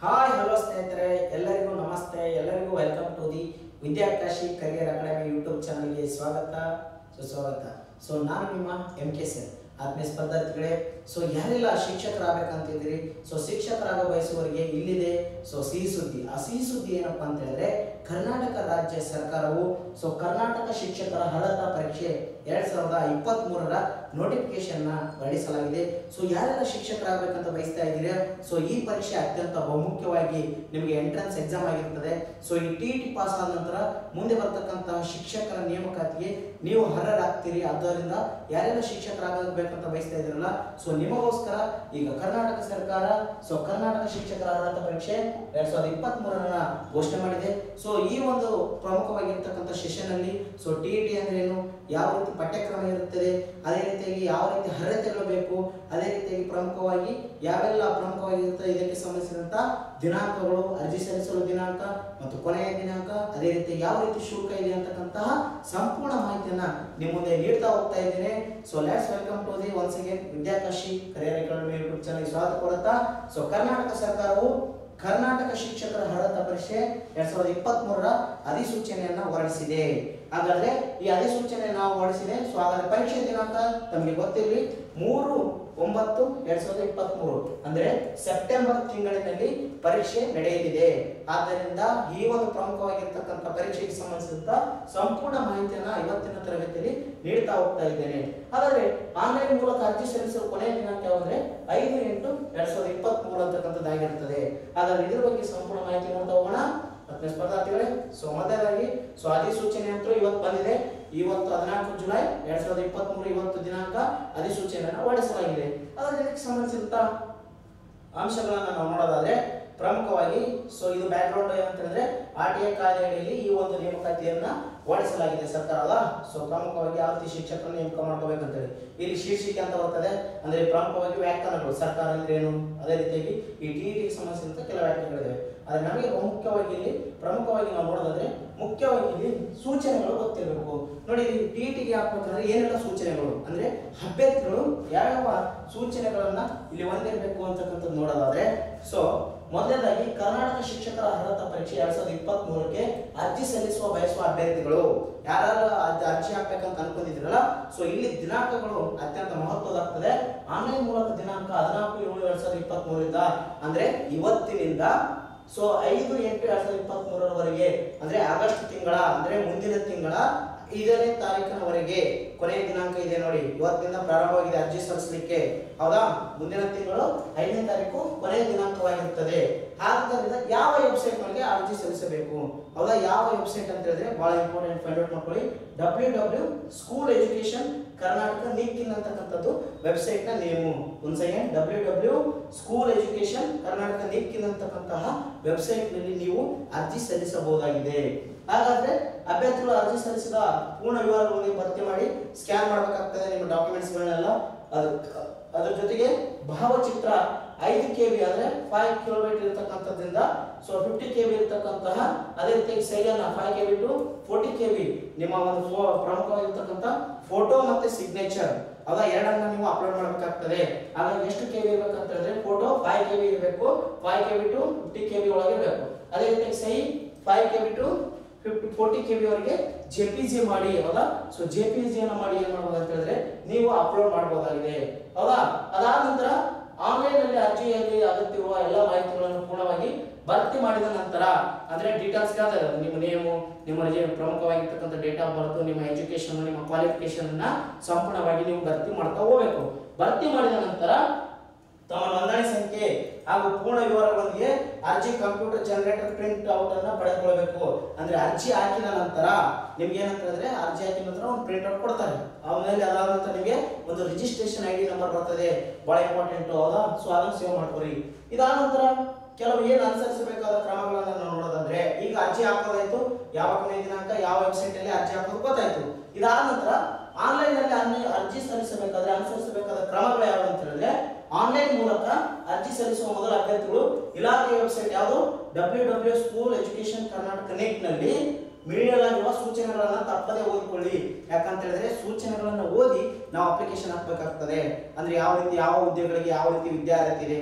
Hi hello ಸ್ನೇಹಿತರೆ, ಎಲ್ಲರಿಗೂ ನಮಸ್ತೆ. ಎಲ್ಲರಿಗೂ welcome to the Vidyakashi career academy YouTube ಚಾನಲ್ಗೆ ಸ್ವಾಗತ ಸುಸ್ವಾಗತ. ನಾನು ನಿಮ್ಮ MK ಸರ್, ಆತ್ಮೀಯ ಸ್ಪರ್ಧಾರ್ಥಿಗಳೇ. ಯಾರೆಲ್ಲ ಶಿಕ್ಷಕರಾಗಬೇಕಂತಿದ್ದೀರಿ, ಶಿಕ್ಷಕರಾಗೋ ಬಯಸುವವರಿಗೆ ಇಲ್ಲಿದೆ ಸಿಹಿ ಸುದ್ದಿ. ಆ ಸಿಹಿ ಸುದ್ದಿ ಏನಪ್ಪಾ ಅಂತ ಹೇಳಿದ್ರೆ, ಕರ್ನಾಟಕ ರಾಜ್ಯ ಸರ್ಕಾರವು ಕರ್ನಾಟಕ ಶಿಕ್ಷಕರ ಅರ್ಹತಾ ಪರೀಕ್ಷೆ 2023ರ ನೋಟಿಫಿಕೇಶನ್ ಹೊರಡಿಸಲಾಗಿದೆ. ಯಾರೆಲ್ಲ ಶಿಕ್ಷಕರಾಗಬೇಕಂತ ಬಯಸ್ತಾ ಇದ್ದೀರಾ, ಈ ಪರೀಕ್ಷೆ ಅತ್ಯಂತ ಬಹುಮುಖ್ಯವಾಗಿ ನಿಮಗೆ ಎಂಟ್ರೆನ್ಸ್ ಎಕ್ಸಾಮ್ ಆಗಿರ್ತದೆ. ಈ TET ಪಾಸ್ ಆದ ನಂತರ ಮುಂದೆ ಬರ್ತಕ್ಕಂತಹ ಶಿಕ್ಷಕರ ನೇಮಕಾತಿಗೆ ನೀವು ಅರ್ಹರಾಗ್ತೀರಿ. ಆದ್ದರಿಂದ ಯಾರೆಲ್ಲ ಶಿಕ್ಷಕರಾಗಬೇಕಂತ ಬಯಸ್ತಾ ಇದ್ದೀರಲ್ಲ, ನಿಮಗೋಸ್ಕರ ಈಗ ಕರ್ನಾಟಕ ಸರ್ಕಾರ ಕರ್ನಾಟಕ ಶಿಕ್ಷಕರ ಅರ್ಹತಾ ಪರೀಕ್ಷೆ 2023 ಘೋಷಣೆ ಮಾಡಿದೆ. ಈ ಒಂದು ಪ್ರಮುಖವಾಗಿರ್ತಕ್ಕಂಥ ಸೆಷನ್ ಅಲ್ಲಿ TET ಅಂದ್ರೆ ಏನು, ಯಾವ ರೀತಿ ಪಠ್ಯಕ್ರಮ ಇರುತ್ತದೆ, ಅದೇ ರೀತಿಯಾಗಿ ಯಾವ ರೀತಿ ಅರ್ಹತೆಗಳು ಬೇಕು, ಅದೇ ರೀತಿಯಾಗಿ ಪ್ರಮುಖವಾಗಿ ಯಾವೆಲ್ಲ ಪ್ರಮುಖವಾಗಿರುತ್ತೆ, ಇದಕ್ಕೆ ಸಂಬಂಧಿಸಿದಂತ ದಿನಾಂಕಗಳು, ಅರ್ಜಿ ಸಲ್ಲಿಸಲು ದಿನಾಂಕ ಮತ್ತು ಕೊನೆಯ ದಿನಾಂಕ, ಅದೇ ರೀತಿ ಯಾವ ರೀತಿ ಶುಲ್ಕ ಇದೆ ಅಂತಕ್ಕಂತಹ ಸಂಪೂರ್ಣ ಮಾಹಿತಿಯನ್ನ ನಿಮ್ಮ ಮುಂದೆ ನೀಡ್ತಾ ಹೋಗ್ತಾ ಇದ್ದೇನೆ. Let's welcome to the once again Vidyakashi career academy YouTube channel ಸ್ವಾಗತ ಕೋರುತ್ತಾ. ಕರ್ನಾಟಕ ಸರ್ಕಾರವು ಕರ್ನಾಟಕ ಶಿಕ್ಷಕರ ಅರ್ಹತಾ ಪರೀಕ್ಷೆ 2023ರ ಅಧಿಸೂಚನೆಯನ್ನ ಹೊರಡಿಸಿದೆ. ಹಾಗಾದ್ರೆ ಈ ಅಧಿಸೂಚನೆ ನಾವು ಹೊರಡಿಸಿದೆ. ಹಾಗಾದ್ರೆ ಪರೀಕ್ಷೆ ದಿನಾಂಕ ತಮಗೆ ಗೊತ್ತಿರಲಿ, 3/9/2023 ಅಂದ್ರೆ ಸೆಪ್ಟೆಂಬರ್ ತಿಂಗಳಿನಲ್ಲಿ ಪರೀಕ್ಷೆ ನಡೆಯಲಿದೆ. ಆದ್ದರಿಂದ ಈ ಒಂದು ಪ್ರಮುಖವಾಗಿರ್ತಕ್ಕಂಥ ಪರೀಕ್ಷೆಗೆ ಸಂಬಂಧಿಸಿದಂತ ಸಂಪೂರ್ಣ ಮಾಹಿತಿಯನ್ನ ಇವತ್ತಿನ ತರಗತಿಯಲ್ಲಿ ನೀಡ್ತಾ ಹೋಗ್ತಾ ಇದ್ದೇನೆ. ಹಾಗಾದ್ರೆ ಆನ್ಲೈನ್ ಮೂಲಕ ಅರ್ಜಿ ಸಲ್ಲಿಸಲು ಕೊನೆಯ ದಿನಾಂಕ ಯಾವಂದ್ರೆ 5/8/2023 ಅಂತಕ್ಕಂಥದ್ದಾಗಿರುತ್ತದೆ. ಹಾಗಾದ್ರೆ ಇದ್ರ ಬಗ್ಗೆ ಸಂಪೂರ್ಣ ಮಾಹಿತಿ ನೋಡ್ತಾ ಹೋಗೋಣ ಸ್ಪರ್ಧಾರ್ಥಿಗಳೇ. ಮೊದಲಾಗಿ ಅಧಿಸೂಚನೆ ಅಂತೂ ಇವತ್ತು ಬಂದಿದೆ. ಇವತ್ತು 14 ಜುಲೈ 2023 ಇವತ್ತು ದಿನಾಂಕ ಅಧಿಸೂಚನೆಯನ್ನು ಹೊರಡಿಸಲಾಗಿದೆ. ಅದರ ಇದಕ್ಕೆ ಸಂಬಂಧಿಸಿದಂತ ಅಂಶಗಳನ್ನ ನಾವು ನೋಡೋದಾದ್ರೆ ಪ್ರಮುಖವಾಗಿ ಇದು ಬ್ಯಾಕ್ ಗ್ರೌಂಡ್ ಏನಂತ ಹೇಳಿದ್ರೆ, RTI ಕಾಯ್ದೆಯಲ್ಲಿ ಈ ಒಂದು ನೇಮಕಾತಿಯನ್ನ ಹೊರಡಿಸಲಾಗಿದೆ ಸರ್ಕಾರ ಅಲ್ಲ. ಪ್ರಮುಖವಾಗಿ ಯಾವ ರೀತಿ ಶಿಕ್ಷಕರನ್ನು ನೇಮಕ ಮಾಡ್ಕೋಬೇಕಂತ ಹೇಳಿ ಇಲ್ಲಿ ಶೀರ್ಷಿಕೆ ಅಂತ ಬರ್ತದೆ. ಅಂದ್ರೆ ಪ್ರಮುಖವಾಗಿ ವ್ಯಾಖ್ಯಾನಗಳು, ಸರ್ಕಾರ ಅಂದ್ರೆ ಏನು, ಅದೇ ರೀತಿಯಾಗಿ ಈ TET ಸಂಬಂಧಿಸಿದಂತ ಕೆಲವು ವ್ಯಾಖ್ಯಾನಗಳಿವೆ. ಆದ್ರೆ ನಮಗೆ ಬಹುಮುಖ್ಯವಾಗಿ ಇಲ್ಲಿ ಪ್ರಮುಖವಾಗಿ ನಾವು ನೋಡೋದಾದ್ರೆ ಮುಖ್ಯವಾಗಿ ಇಲ್ಲಿ ಸೂಚನೆಗಳು ಗೊತ್ತಿರಬೇಕು. ನೋಡಿ, TETಗೆ ಹಾಕ್ಬೇಕಂದ್ರೆ ಏನೆಲ್ಲ ಸೂಚನೆಗಳು ಅಂದ್ರೆ ಅಭ್ಯರ್ಥಿಗಳು ಯಾವ ಸೂಚನೆಗಳನ್ನ ಇಲ್ಲಿ ಹೊಂದಿರಬೇಕು ಅಂತಕ್ಕಂಥದ್ದು ನೋಡೋದಾದ್ರೆ, ಮೊದಲನೇದಾಗಿ ಕರ್ನಾಟಕ ಶಿಕ್ಷಕರ ಅರ್ಹತಾ ಪರೀಕ್ಷೆ 2023ಕ್ಕೆ ಅರ್ಜಿ ಸಲ್ಲಿಸುವ ಬಯಸುವ ಅಭ್ಯರ್ಥಿಗಳು ಯಾರು ಅರ್ಜಿ ಹಾಕ್ಬೇಕಂತ ಅನ್ಕೊಂಡಿದ್ರಲ್ಲ, ಇಲ್ಲಿ ದಿನಾಂಕಗಳು ಅತ್ಯಂತ ಮಹತ್ವದಾಗ್ತದೆ. ಆನ್ಲೈನ್ ಮೂಲಕ ದಿನಾಂಕ 14/7/2023 ಅಂದ್ರೆ ಇವತ್ತಿನಿಂದ 5/8/2023 ಅಂದ್ರೆ ಆಗಸ್ಟ್ ತಿಂಗಳ ಅಂದ್ರೆ ಮುಂದಿನ ತಿಂಗಳ 5ನೇ ತಾರೀಕಿನವರೆಗೆ ಕೊನೆಯ ದಿನಾಂಕ ಇದೆ. ನೋಡಿ, ಇವತ್ತಿನಿಂದ ಪ್ರಾರಂಭವಾಗಿದೆ ಅರ್ಜಿ ಸಲ್ಲಿಸಲಿಕ್ಕೆ, ಹೌದಾ? ಮುಂದಿನ ತಿಂಗಳು 5ನೇ ತಾರೀಕು ಕೊನೆಯ ದಿನಾಂಕವಾಗಿರುತ್ತದೆ. ಆದ್ದರಿಂದ ಯಾವ ವೆಬ್ಸೈಟ್ ನಲ್ಲಿ ಅರ್ಜಿ ಸಲ್ಲಿಸಬೇಕು, ಹೌದಾ? ಯಾವ ವೆಬ್ಸೈಟ್ ಅಂತ ಹೇಳಿದ್ರೆ ಬಹಳ ಇಂಪಾರ್ಟೆಂಟ್, ಫೈಂಡ್ ಔಟ್ ಮಾಡ್ಕೊಳ್ಳಿ. www.school-education ಕರ್ನಾಟಕ ನಿಕ್ಕಿನ್ ಅಂತಕ್ಕಂಥದ್ದು ವೆಬ್ಸೈಟ್ ನ ನೇಮು. ಒಂದ್ ಸೆಕೆಂಡ್, www.school-education ಕರ್ನಾಟಕ ನಿಕ್ಕಿನ್ ಅಂತಕ್ಕಂತಹ ವೆಬ್ಸೈಟ್ ನಲ್ಲಿ ನೀವು ಅರ್ಜಿ ಸಲ್ಲಿಸಬಹುದಾಗಿದೆ. ಹಾಗಾದ್ರೆ ಅಭ್ಯರ್ಥಿಗಳು ಅರ್ಜಿ ಸಲ್ಲಿಸಿದ ಪೂರ್ಣ ವಿವರಗಳನ್ನು ಭರ್ತಿ ಮಾಡಿ ಸ್ಕ್ಯಾನ್ ಮಾಡಬೇಕಾಗ್ತದೆ ನಿಮ್ಮ ಡಾಕ್ಯುಮೆಂಟ್ಸ್ ಗಳನ್ನೆಲ್ಲ. ಅದರ ಜೊತೆಗೆ ಭಾವಚಿತ್ರ 5 KB ಅಂದ್ರೆ 5 KB ಇರತಕ್ಕಂಥದ್ರಿಂದ 50 KB ಇರತಕ್ಕಂತಹ, ಅದೇ ರೀತಿಯಾಗಿ ಸೈಜ್ ಅನ್ನ 5 KB ಟು 40 KB ನಿಮ್ಮ ಒಂದು ಪ್ರಮುಖವಾಗಿರ್ತಕ್ಕಂಥ ಫೋಟೋ ಮತ್ತೆ ಸಿಗ್ನೇಚರ್ ಅದ ಎರಡನ್ನ ನೀವು ಅಪ್ಲೋಡ್ ಮಾಡಬೇಕಾಗ್ತದೆ. ಹಾಗಾಗಿ ಎಷ್ಟು KB ಇರಬೇಕಂತ ಹೇಳಿದ್ರೆ ಫೋಟೋ 5 KB ಇರಬೇಕು, 5 KB ಟು 50 KB ಒಳಗೆ ಇರಬೇಕು. ಅದೇ ರೀತಿಯಾಗಿ ಸೈಜ್ 5 KB ಟು 40 KB ವರೆಗೆ JPG ಮಾಡಿ, ಹೌದಾ? JPG ಅನ್ನ ಮಾಡಿ ಏನ್ ಮಾಡಬಹುದು ಅಂತ ಹೇಳಿದ್ರೆ ನೀವು ಅಪ್ಲೋಡ್ ಮಾಡಬಹುದಾಗಿದೆ, ಹೌದಾ? ಅದಾದ ನಂತರ ಆನ್ಲೈನ್ ಅಲ್ಲಿ ಅರ್ಜಿಯಲ್ಲಿ ಅಗತ್ಯವಿರುವ ಎಲ್ಲ ಮಾಹಿತಿಗಳನ್ನು ಪೂರ್ಣವಾಗಿ ಭರ್ತಿ ಮಾಡಿದ ನಂತರ ಅಂದ್ರೆ ಡೀಟೇಲ್ಸ್ ನಿಮ್ಮ ನೇಮು, ನಿಮ್ಮ ಪ್ರಮುಖವಾಗಿರ್ತಕ್ಕಂಥ ಡೇಟ್ ಆಫ್ ಬರ್ತ್, ನಿಮ್ಮ ಎಜುಕೇಶನ್, ನಿಮ್ಮ ಕ್ವಾಲಿಫಿಕೇಶನ್ ಅನ್ನ ಸಂಪೂರ್ಣವಾಗಿ ನೀವು ಭರ್ತಿ ಮಾಡ್ತಾ ಹೋಗ್ಬೇಕು. ಭರ್ತಿ ಮಾಡಿದ ನಂತರ ತಮ್ಮ ನೋಂದಣಿ ಸಂಖ್ಯೆ ಹಾಗೂ ಪೂರ್ಣ ವಿವರಗಳೊಂದಿಗೆ ಅರ್ಜಿ ಕಂಪ್ಯೂಟರ್ ಜನರೇಟರ್ ಪ್ರಿಂಟ್ ಔಟ್ ಅನ್ನ ಪಡೆದುಕೊಳ್ಳಬೇಕು. ಅಂದ್ರೆ ಅರ್ಜಿ ಹಾಕಿದ ನಂತರ ನಿಮ್ಗೆ ಏನಂತ ಹೇಳಿದ್ರೆ, ಅರ್ಜಿ ಹಾಕಿದ ನಂತರ ಒಂದು ಪ್ರಿಂಟ್ ಔಟ್ ಕೊಡ್ತಾರೆ. ಆಮೇಲೆ ಅದಾದ ನಂತರ ನಿಮಗೆ ಒಂದು ರಿಜಿಸ್ಟ್ರೇಷನ್ ID ನಂಬರ್ ಬರ್ತದೆ, ಬಹಳ ಇಂಪಾರ್ಟೆಂಟ್, ಹೌದಾ? ಅದನ್ನು ಸೇವ್ ಮಾಡ್ಕೊರಿ. ಇದಾದ ನಂತರ ಕೆಲವು ಏನು ಅನುಸರಿಸಬೇಕಾದ ಕ್ರಮಗಳನ್ನ ನಾವು ನೋಡೋದಾದ್ರೆ, ಈಗ ಅರ್ಜಿ ಹಾಕೋದಾಯ್ತು, ಯಾವ ಕೊನೆಯ ದಿನಾಂಕ, ಯಾವ ವೆಬ್ಸೈಟ್ ಅಲ್ಲಿ ಅರ್ಜಿ ಹಾಕೋದು ಗೊತ್ತಾಯ್ತು. ಇದಾದ ನಂತರ ಆನ್ಲೈನ್ ಅಲ್ಲಿ ಅರ್ಜಿ ಸಲ್ಲಿಸಬೇಕಾದ್ರೆ ಅನುಸರಿಸಬೇಕಾದ ಕ್ರಮಗಳು ಯಾವುದು ಅಂತ ಹೇಳಿದ್ರೆ, ಆನ್ಲೈನ್ ಮೂಲಕ ಅರ್ಜಿ ಸಲ್ಲಿಸುವ ಮೊದಲ ಅಭ್ಯರ್ಥಿಗಳು ಇಲಾಖೆಯ ವೆಬ್ಸೈಟ್ ಯಾವುದು www.school-education ಕರ್ನಾಟಕ ನೆಟ್ ನಲ್ಲಿ ನೀಡಲಾಗಿರುವ ಸೂಚನೆಗಳನ್ನ ತಪ್ಪದೇ ಓದಿಕೊಳ್ಳಿ. ಯಾಕಂತ ಹೇಳಿದ್ರೆ ಸೂಚನೆಗಳನ್ನ ಓದಿ ನಾವು ಅಪ್ಲಿಕೇಶನ್ ಹಾಕಬೇಕಾಗ್ತದೆ. ಅಂದ್ರೆ ಯಾವ ರೀತಿ ಯಾವ ಹುದ್ದೆಗಳಿಗೆ ಯಾವ ರೀತಿ ವಿದ್ಯಾರ್ಥಿ ಇದೆ,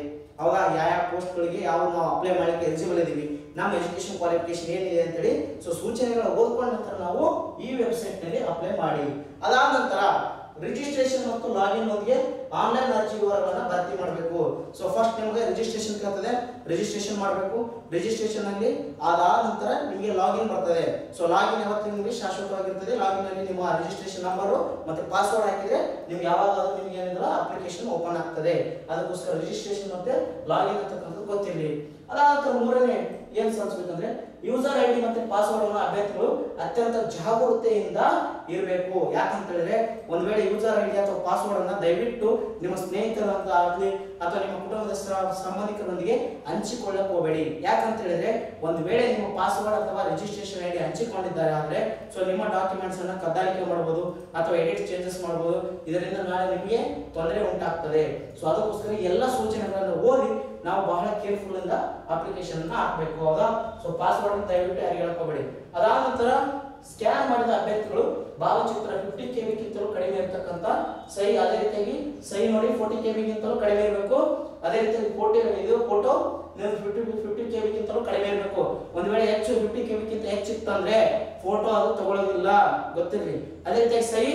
ಅವಾಗ ಯಾವ ಪೋಸ್ಟ್ಗಳಿಗೆ ಯಾವ ನಾವು ಅಪ್ಲೈ ಮಾಡಲಿಕ್ಕೆ ಎಲಿಜಿಬಲ್ ಇದೀವಿ, ನಮ್ಮ ಎಜುಕೇಶನ್ ಕ್ವಾಲಿಫಿಕೇಶನ್ ಏನಿದೆ ಅಂತೇಳಿ ಸೊ ಸೂಚನೆಗಳ ಓದ್ಕೊಂಡ ನಂತರ ನಾವು ಈ ವೆಬ್ಸೈಟ್ ನಲ್ಲಿ ಅಪ್ಲೈ ಮಾಡಿ. ಅದಾದ ನಂತರ ರಿಜಿಸ್ಟ್ರೇಷನ್ ಮತ್ತು ಲಾಗಿನ್ ನೊಂದಿಗೆ ಆನ್ಲೈನ್ ಅರ್ಜಿ ವಿವರಗಳನ್ನು ಭರ್ತಿ ಮಾಡಬೇಕು. ಸೊ ಫಸ್ಟ್ ನಿಮಗೆ ರಿಜಿಸ್ಟ್ರೇಷನ್ ಕೇಳ್ತದೆ, ರಿಜಿಸ್ಟ್ರೇಷನ್ ಮಾಡಬೇಕು. ರಿಜಿಸ್ಟ್ರೇಷನ್ ಅಲ್ಲಿ ಅದಾದ ನಂತರ ನಿಮಗೆ ಲಾಗಿನ್ ಬರ್ತದೆ. ಸೊ ಲಾಗಿನ್ ಯಾವತ್ತೂ ನಿಮಗೆ ಶಾಶ್ವತವಾಗಿರ್ತದೆ. ಲಾಗಿನ್ ಅಲ್ಲಿ ನಿಮ್ಮ ರಿಜಿಸ್ಟ್ರೇಷನ್ ನಂಬರ್ ಮತ್ತೆ ಪಾಸ್ವರ್ಡ್ ಹಾಕಿದ್ರೆ ನಿಮ್ಗೆ ಯಾವಾಗಾದ್ರೂ ನಿಮ್ಗೆ ಏನಿಲ್ಲ ಅಪ್ಲಿಕೇಶನ್ ಓಪನ್ ಆಗ್ತದೆ. ಅದಕ್ಕೋಸ್ಕರ ರಿಜಿಸ್ಟ್ರೇಷನ್ ಮತ್ತೆ ಲಾಗಿನ್ ಅಂತಕ್ಕಂಥದ್ದು ಗೊತ್ತಿರಲಿ. ಅದಾದ ನಂತರ ಮೂರನೇ ಏನ್ ಸಾಧಿಸಬೇಕಂದ್ರೆ ಯೂಸರ್ ಐಡಿ ಮತ್ತೆ ಪಾಸ್ವರ್ಡ್ ಅನ್ನು ಅಭ್ಯರ್ಥಿಗಳು ಅತ್ಯಂತ ಜಾಗರೂಕತೆಯಿಂದ ಇರಬೇಕು. ಯಾಕಂತ ಹೇಳಿದ್ರೆ ಒಂದ್ ವೇಳೆ ಯೂಸರ್ ಐಡಿ ಅಥವಾ ಪಾಸ್ವರ್ಡ್ ಅನ್ನ ದಯವಿಟ್ಟು ನಿಮ್ಮ ಸ್ನೇಹಿತರಂತ ಆಗಲಿ ಅಥವಾ ನಿಮ್ಮ ಕುಟುಂಬದ ಸಂಬಂಧಿಕರೊಂದಿಗೆ ಹಂಚಿಕೊಳ್ಳಕ್ಕೆ ಹೋಗಬೇಡಿ. ಯಾಕಂತ ಹೇಳಿದ್ರೆ ಒಂದ್ ವೇಳೆ ನಿಮ್ಮ ಪಾಸ್ವರ್ಡ್ ಅಥವಾ ರಿಜಿಸ್ಟ್ರೇಷನ್ ಐಡಿ ಹಂಚಿಕೊಂಡಿದ್ದಾರೆ ಆದ್ರೆ ಸೊ ನಿಮ್ಮ ಡಾಕ್ಯುಮೆಂಟ್ಸ್ ಅನ್ನ ಕದ್ದಾಲಿಕೆ ಮಾಡಬಹುದು ಅಥವಾ ಎಡಿಟ್ ಚೇಂಜಸ್ ಮಾಡಬಹುದು. ಇದರಿಂದ ನಾಳೆ ನಿಮಗೆ ತೊಂದರೆ ಉಂಟಾಗ್ತದೆ. ಸೊ ಅದಕ್ಕೋಸ್ಕರ ಎಲ್ಲ ಸೂಚನೆಗಳನ್ನು ಓದಿ ನಾವು ಬಹಳ ಕೇರ್ಫುಲ್ ಇಂದ ಅಪ್ಲಿಕೇಶನ್ ಅನ್ನ ಹಾಕಬೇಕು. ಹೌದಾ? ಸೊ ಪಾಸ್ವರ್ಡ್ ದಯವಿಟ್ಟು ಯಾರಿಗೆ ಹೇಳಕೋಬೇಡಿ. ಅದಾದ ನಂತರ ಸ್ಕ್ಯಾನ್ ಮಾಡಿದ ಅಭ್ಯರ್ಥಿಗಳು ಭಾವಚಿತ್ರ 50 KB ಗಿಂತಲೂ ಕಡಿಮೆ ಇರತಕ್ಕಂತ ಸಹಿ, ಅದೇ ರೀತಿಯಾಗಿ ಸಹಿ ನೋಡಿ 40 KB ಗಿಂತಲೂ ಕಡಿಮೆ ಇರಬೇಕು. ಅದೇ ರೀತಿಯಾಗಿ ಫೋಟೋ 50 KB ಗಿಂತಲೂ ಕಡಿಮೆ ಇರಬೇಕು. ಒಂದ್ ವೇಳೆ ಹೆಚ್ಚು 50 KB ಗಿಂತ ಹೆಚ್ಚಿತ್ತಂದ್ರೆ ಫೋಟೋ ಅದು ತಗೊಳ್ಳೋದಿಲ್ಲ, ಗೊತ್ತಿರಲಿ. ಅದೇ ರೀತಿಯಾಗಿ ಸಹಿ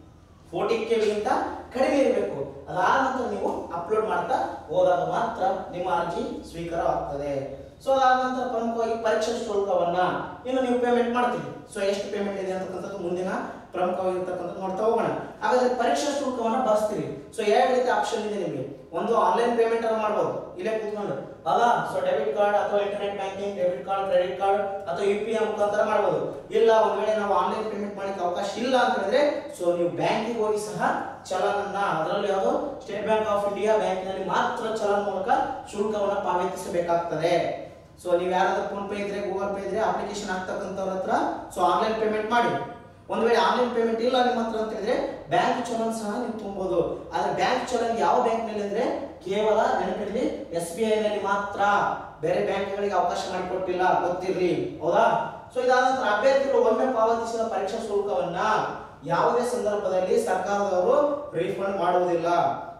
40 KB ಗಿಂತ ಕಡಿಮೆ ಇರಬೇಕು. ಅದಾದ ನಂತರ ನೀವು ಅಪ್ಲೋಡ್ ಮಾಡ್ತಾ ಹೋದಾಗ ಮಾತ್ರ ನಿಮ್ಮ ಅರ್ಜಿ ಸ್ವೀಕಾರವಾಗ್ತದೆ. ಸೊ ಅದಾದ ನಂತರ ಪ್ರಮುಖವಾಗಿ ಪರೀಕ್ಷಾ ಶುಲ್ಕವನ್ನ ಇನ್ನು ನೀವು ಪೇಮೆಂಟ್ ಮಾಡ್ತೀವಿ. ಸೊ ಎಷ್ಟು ಪೇಮೆಂಟ್ ಇದೆ ಅಂತಕ್ಕಂಥದ್ದು ಮುಂದಿನ ಪ್ರಮುಖವಾಗಿರ್ತಕ್ಕಂಥದ್ದು ನೋಡ್ತಾ ಹೋಗೋಣ. ಹಾಗಾದ್ರೆ ಪರೀಕ್ಷಾ ಶುಲ್ಕವನ್ನ ಭರಿಸ್ತೀರಿ. ಸೊ ಎರಡು ರೀತಿ ಆಪ್ಷನ್ ಇದೆ ನಿಮಗೆ. ಒಂದು ಆನ್ಲೈನ್ ಪೇಮೆಂಟ್ ಅನ್ನು ಮಾಡಬಹುದು ಇಲ್ಲೇ ಕೂತ್ಕೊಂಡು, ಅಲ್ಲ? ಸೊ ಡೆಬಿಟ್ ಕಾರ್ಡ್ ಅಥವಾ internet banking, debit card, credit card ಅಥವಾ UPI ಮುಖಾಂತರ ಮಾಡಬಹುದು. ಇಲ್ಲ ಒಂದ್ ವೇಳೆ ನಾವು ಆನ್ಲೈನ್ ಪೇಮೆಂಟ್ ಮಾಡಲಿಕ್ಕೆ ಅವಕಾಶ ಇಲ್ಲ ಅಂತ ಹೇಳಿದ್ರೆ ಸೊ ನೀವು ಬ್ಯಾಂಕಿಗೆ ಹೋಗಿ ಸಹ ಚಲನನ್ನ, ಅದರಲ್ಲಿ ಯಾವುದು ಸ್ಟೇಟ್ ಬ್ಯಾಂಕ್ ಆಫ್ ಇಂಡಿಯಾ ಬ್ಯಾಂಕಿನಲ್ಲಿ ಮಾತ್ರ ಚಲನ್ ಮೂಲಕ ಶುಲ್ಕವನ್ನ ಪಾವತಿಸಬೇಕಾಗ್ತದೆ. ಸೊ ನೀವು ಯಾರಾದ್ರೂ ಫೋನ್ ಪೇ ಇದ್ರೆ, ಗೂಗಲ್ ಪೇ ಇದ್ರೆ ಅಪ್ಲಿಕೇಶನ್ ಆಗ್ತಕ್ಕಂಥವ್ರ ಹತ್ರ ಸೊ ಆನ್ಲೈನ್ ಪೇಮೆಂಟ್ ಮಾಡಿ. ಒಂದ್ ವೇಳೆ ಆನ್ಲೈನ್ ಪೇಮೆಂಟ್ ಇಲ್ಲ ನಿಮ್ಮ ಹತ್ರ ಅಂತ ಹೇಳಿದ್ರೆ ಬ್ಯಾಂಕ್ ಚಲನ್ ಸಹ ನೀವು ತುಂಬಬಹುದು. ಆದ್ರೆ ಬ್ಯಾಂಕ್ ಚಲನ್ ಯಾವ ಬ್ಯಾಂಕ್ ನಲ್ಲಿ ಅಂದ್ರೆ ಕೇವಲ ನೆನಪಿರಲಿ SBI ನಲ್ಲಿ ಮಾತ್ರ, ಬೇರೆ ಬ್ಯಾಂಕ್ಗಳಿಗೆ ಅವಕಾಶ ಮಾಡಿಕೊಟ್ಟಿಲ್ಲ, ಗೊತ್ತಿರಲಿ. ಹೌದಾ? ಸೊ ಇದಾದ ನಂತರ ಅಭ್ಯರ್ಥಿಗಳು ಒಮ್ಮೆ ಪಾವತಿಸಿದ ಪರೀಕ್ಷಾ ಶುಲ್ಕವನ್ನ ಯಾವುದೇ ಸಂದರ್ಭದಲ್ಲಿ ಸರ್ಕಾರದವರು ರೀಫಂಡ್ ಮಾಡುವುದಿಲ್ಲ.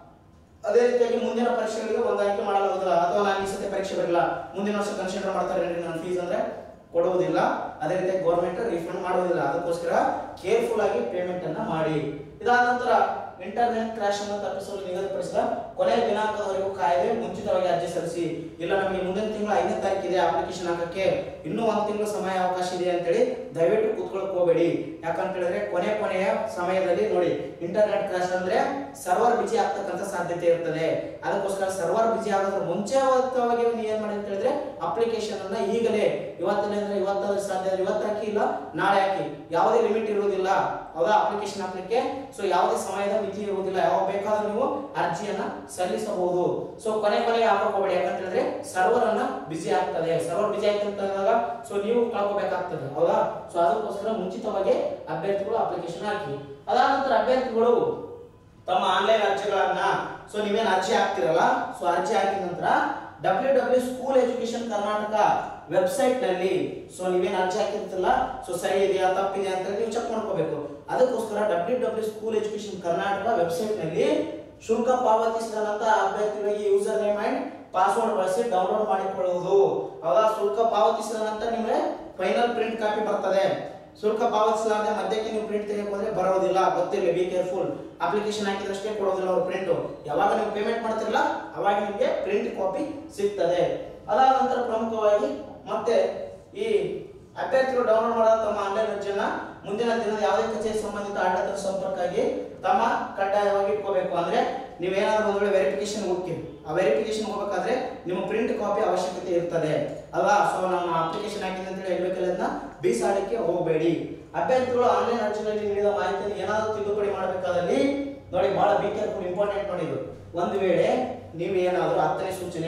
ಅದೇ ರೀತಿಯಾಗಿ ಮುಂದಿನ ಪರೀಕ್ಷೆಗಳಿಗೆ ಹೊಂದಾಣಿಕೆ ಮಾಡಲಾಗುವುದಿಲ್ಲ. ಅಥವಾ ನಾನು ಈ ಸತಿ ಪರೀಕ್ಷೆ ಬರಲಿಲ್ಲ, ಮುಂದಿನ ವರ್ಷ ಕನ್ಸಿಡರ್ ಮಾಡ್ತಾರೆ ನನ್ನ ಫೀಸ್ ಅಂದ್ರೆ ಕೊಡುವುದಿಲ್ಲ. ಅದೇ ರೀತಿ ಗೌರ್ಮೆಂಟ್ ರೀಫಂಡ್ ಮಾಡುವುದಿಲ್ಲ. ಅದಕ್ಕೋಸ್ಕರ ಕೇರ್ಫುಲ್ ಆಗಿ ಪೇಮೆಂಟ್ ಅನ್ನ ಮಾಡಿ. ಇದಾದ ನಂತರ ಇಂಟರ್ನೆಟ್ ಕ್ರಾಶ್ ಅನ್ನು ತಪ್ಪಿಸಲು ನಿಗದಿಪಡಿಸಿದ ಕೊನೆಯ ದಿನಾಂಕದವರೆಗೂ ಕಾಯದೆ ಮುಂಚಿತವಾಗಿ ಅರ್ಜಿ ಸಲ್ಲಿಸಿ. ಇಲ್ಲ ನಮಗೆ ಮುಂದಿನ ತಿಂಗಳು 5ನೇ ತಾರೀಕಿದೆ ಅಪ್ಲಿಕೇಶನ್ ಹಾಕಕ್ಕೆ, ಇನ್ನೂ 1 ತಿಂಗಳು ಸಮಯ ಅವಕಾಶ ಇದೆ ಅಂತೇಳಿ ದಯವಿಟ್ಟು ಕೂತ್ಕೊಳ್ಳೋಕೆ ಹೋಗಬೇಡಿ. ಯಾಕಂತ ಹೇಳಿದ್ರೆ ಕೊನೆಯ ಸಮಯದಲ್ಲಿ ನೋಡಿ ಇಂಟರ್ನೆಟ್ ಕ್ರಾಶ್ ಅಂದ್ರೆ ಸರ್ವರ್ ಬಿಜಿ ಆಗ್ತಕ್ಕಂಥ ಸಾಧ್ಯತೆ ಇರ್ತದೆ. ಅದಕ್ಕೋಸ್ಕರ ಸರ್ವರ್ ಬಿಜಿ ಆಗೋದ್ರ ಮುಂಚಿತವಾಗಿ ನೀವು ಏನ್ ಮಾಡಿ ಅಂತ ಹೇಳಿದ್ರೆ ಅಪ್ಲಿಕೇಶನ್ ಅನ್ನ ಈಗಲೇ ಇವತ್ತಾದ್ರೆ ಸಾಧ್ಯ ಇವತ್ತು ಹಾಕಿ, ಇಲ್ಲ ನಾಳೆ ಹಾಕಿ, ಯಾವುದೇ ಲಿಮಿಟ್ ಇರುವುದಿಲ್ಲ. ಹೌದಾ? ಅಪ್ಲಿಕೇಶನ್ ಹಾಕ್ಲಿಕ್ಕೆ ಸೊ ಯಾವುದೇ ಸಮಯದ ಮಿತಿ ಇರುವುದಿಲ್ಲ. ಯಾವಾಗ ಬೇಕಾದ್ರೂ ನೀವು ಅರ್ಜಿಯನ್ನ ಸಲ್ಲಿಸಬಹುದು. ಸೊ ಕೊನೆಗೆ ಹಾಕಕ್ ಹೋಗಬೇಡಿ. ಯಾಕಂತ ಹೇಳಿದ್ರೆ ಸರ್ವರ್ ಅನ್ನ ಬಿಜಿ ಆಗ್ತದೆ. ಸರ್ವರ್ ಬಿಜಿ ಆಯ್ತು ಅಂತಂದಾಗ ಸೊ ನೀವು ಕಳ್ಕೋಬೇಕಾಗ್ತದೆ. ಹೌದಾ? ಸೊ ಅದಕ್ಕೋಸ್ಕರ ಮುಂಚಿತವಾಗಿ ಅಭ್ಯರ್ಥಿಗಳು ಅಪ್ಲಿಕೇಶನ್ ಹಾಕಿ. ಅದಾದ ನಂತರ ಅಭ್ಯರ್ಥಿಗಳು ತಮ್ಮ ಆನ್ಲೈನ್ ಅರ್ಜಿಗಳನ್ನ ಸೊ ನೀವೇನು ಅರ್ಜಿ ಹಾಕ್ತಿರಲ್ಲ, ಸೊ ಅರ್ಜಿ ಹಾಕಿದ ನಂತರ www school education Karnataka website ನಲ್ಲಿ ಸೊ ನೀವೇನು ಅರ್ಜಿ ಹಾಕಿರ್ತಿಲ್ಲ ಸೊ ಸರಿ ಇದೆಯಾ ತಪ್ಪಿದೆ ಅಂತ ನೀವು ಚೆಕ್ ಮಾಡ್ಕೋಬೇಕು. ಅದಕ್ಕೋಸ್ಕರ www school education Karnataka website ನಲ್ಲಿ ಶುಲ್ಕ ಪಾವತಿಸಿದ ನಂತರ ಅಭ್ಯರ್ಥಿಗಳಿಗೆ ಯೂಸರ್ ನೇಮ್ ಅಂಡ್ ಪಾಸ್ವರ್ಡ್ ಬಳಸಿ ಡೌನ್ಲೋಡ್ ಮಾಡಿಕೊಳ್ಳುವುದು. ಹೌದಾ? ಶುಲ್ಕ ಪಾವತಿಸಿದ ನಂತರ ನಿಮಗೆ ಫೈನಲ್ ಪ್ರಿಂಟ್ ಕಾಪಿ ಬರ್ತದೆ. ಶುಲ್ಕ ಪಾವತಿಸಲಾರದೆ ಮಧ್ಯಕ್ಕೆ ನೀವು ಪ್ರಿಂಟ್ ತೆಗೆದುಕೊಂಡ್ರೆ ಬರೋದಿಲ್ಲ, ಗೊತ್ತಿರಲಿ, ಬಿ ಕೇರ್ಫುಲ್. ಅಪ್ಲಿಕೇಶನ್ ಹಾಕಿದಷ್ಟೇ ಕೊಡೋದಿಲ್ಲ ಅವರು ಪ್ರಿಂಟ್. ಯಾವಾಗ ನೀವು ಪೇಮೆಂಟ್ ಮಾಡ್ತಿರಲ್ಲ ಅವಾಗ ನಿಮಗೆ ಪ್ರಿಂಟ್ ಕಾಪಿ ಸಿಗ್ತದೆ. ಅದಾದ ನಂತರ ಪ್ರಮುಖವಾಗಿ ಮತ್ತೆ ಈ ಅಭ್ಯರ್ಥಿಗಳು ಡೌನ್ಲೋಡ್ ಮಾಡಿದ ತಮ್ಮ ಆನ್ಲೈನ್ ಅರ್ಜಿಯನ್ನ ಮುಂದಿನ ದಿನದ ಯಾವುದೇ ಕಚೇರಿ ಸಂಬಂಧಿತ ಆಡಳಿತ ಸಂಪರ್ಕಾಗಿ ತಮ್ಮ ಕಡ್ಡಾಯವಾಗಿ ಇಟ್ಕೋಬೇಕು. ಅಂದ್ರೆ ನೀವೇನಾದ್ರೂ ಒಂದು ವೇಳೆ ವೆರಿಫಿಕೇಶನ್ ಹೋಗ್ತೀವಿ, ಆ ವೆರಿಫಿಕೇಶನ್ ಹೋಗಬೇಕಾದ್ರೆ ನಿಮ್ಮ ಪ್ರಿಂಟ್ ಕಾಪಿ ಅವಶ್ಯಕತೆ ಇರ್ತದೆ ಅಲ್ವಾ? ಸೊ ನಮ್ಮ ಅಪ್ಲಿಕೇಶನ್ ಹಾಕಿದೆ ಅಂತ ಹೇಳಿ ಹೇಳ್ಬೇಕಲ್ಲ ಬೀಸಾಡಕ್ಕೆ ಹೋಗಬೇಡಿ. ಅಭ್ಯರ್ಥಿಗಳು ಆನ್ಲೈನ್ ಅರ್ಜಿಗಳಲ್ಲಿ ನೀಡಿದ ಮಾಹಿತಿಯನ್ನು ಏನಾದರೂ ತಿದ್ದುಪಡಿ ಮಾಡಬೇಕಾದಲ್ಲಿ ನೋಡಿ ಬಹಳ ಬಿ ಕೇರ್ಫುಲ್, ಇಂಪಾರ್ಟೆಂಟ್ ನೋಡಿ ಇದು. ಒಂದು ವೇಳೆ ನೀವು ಏನಾದರೂ 10ನೇ ಸೂಚನೆ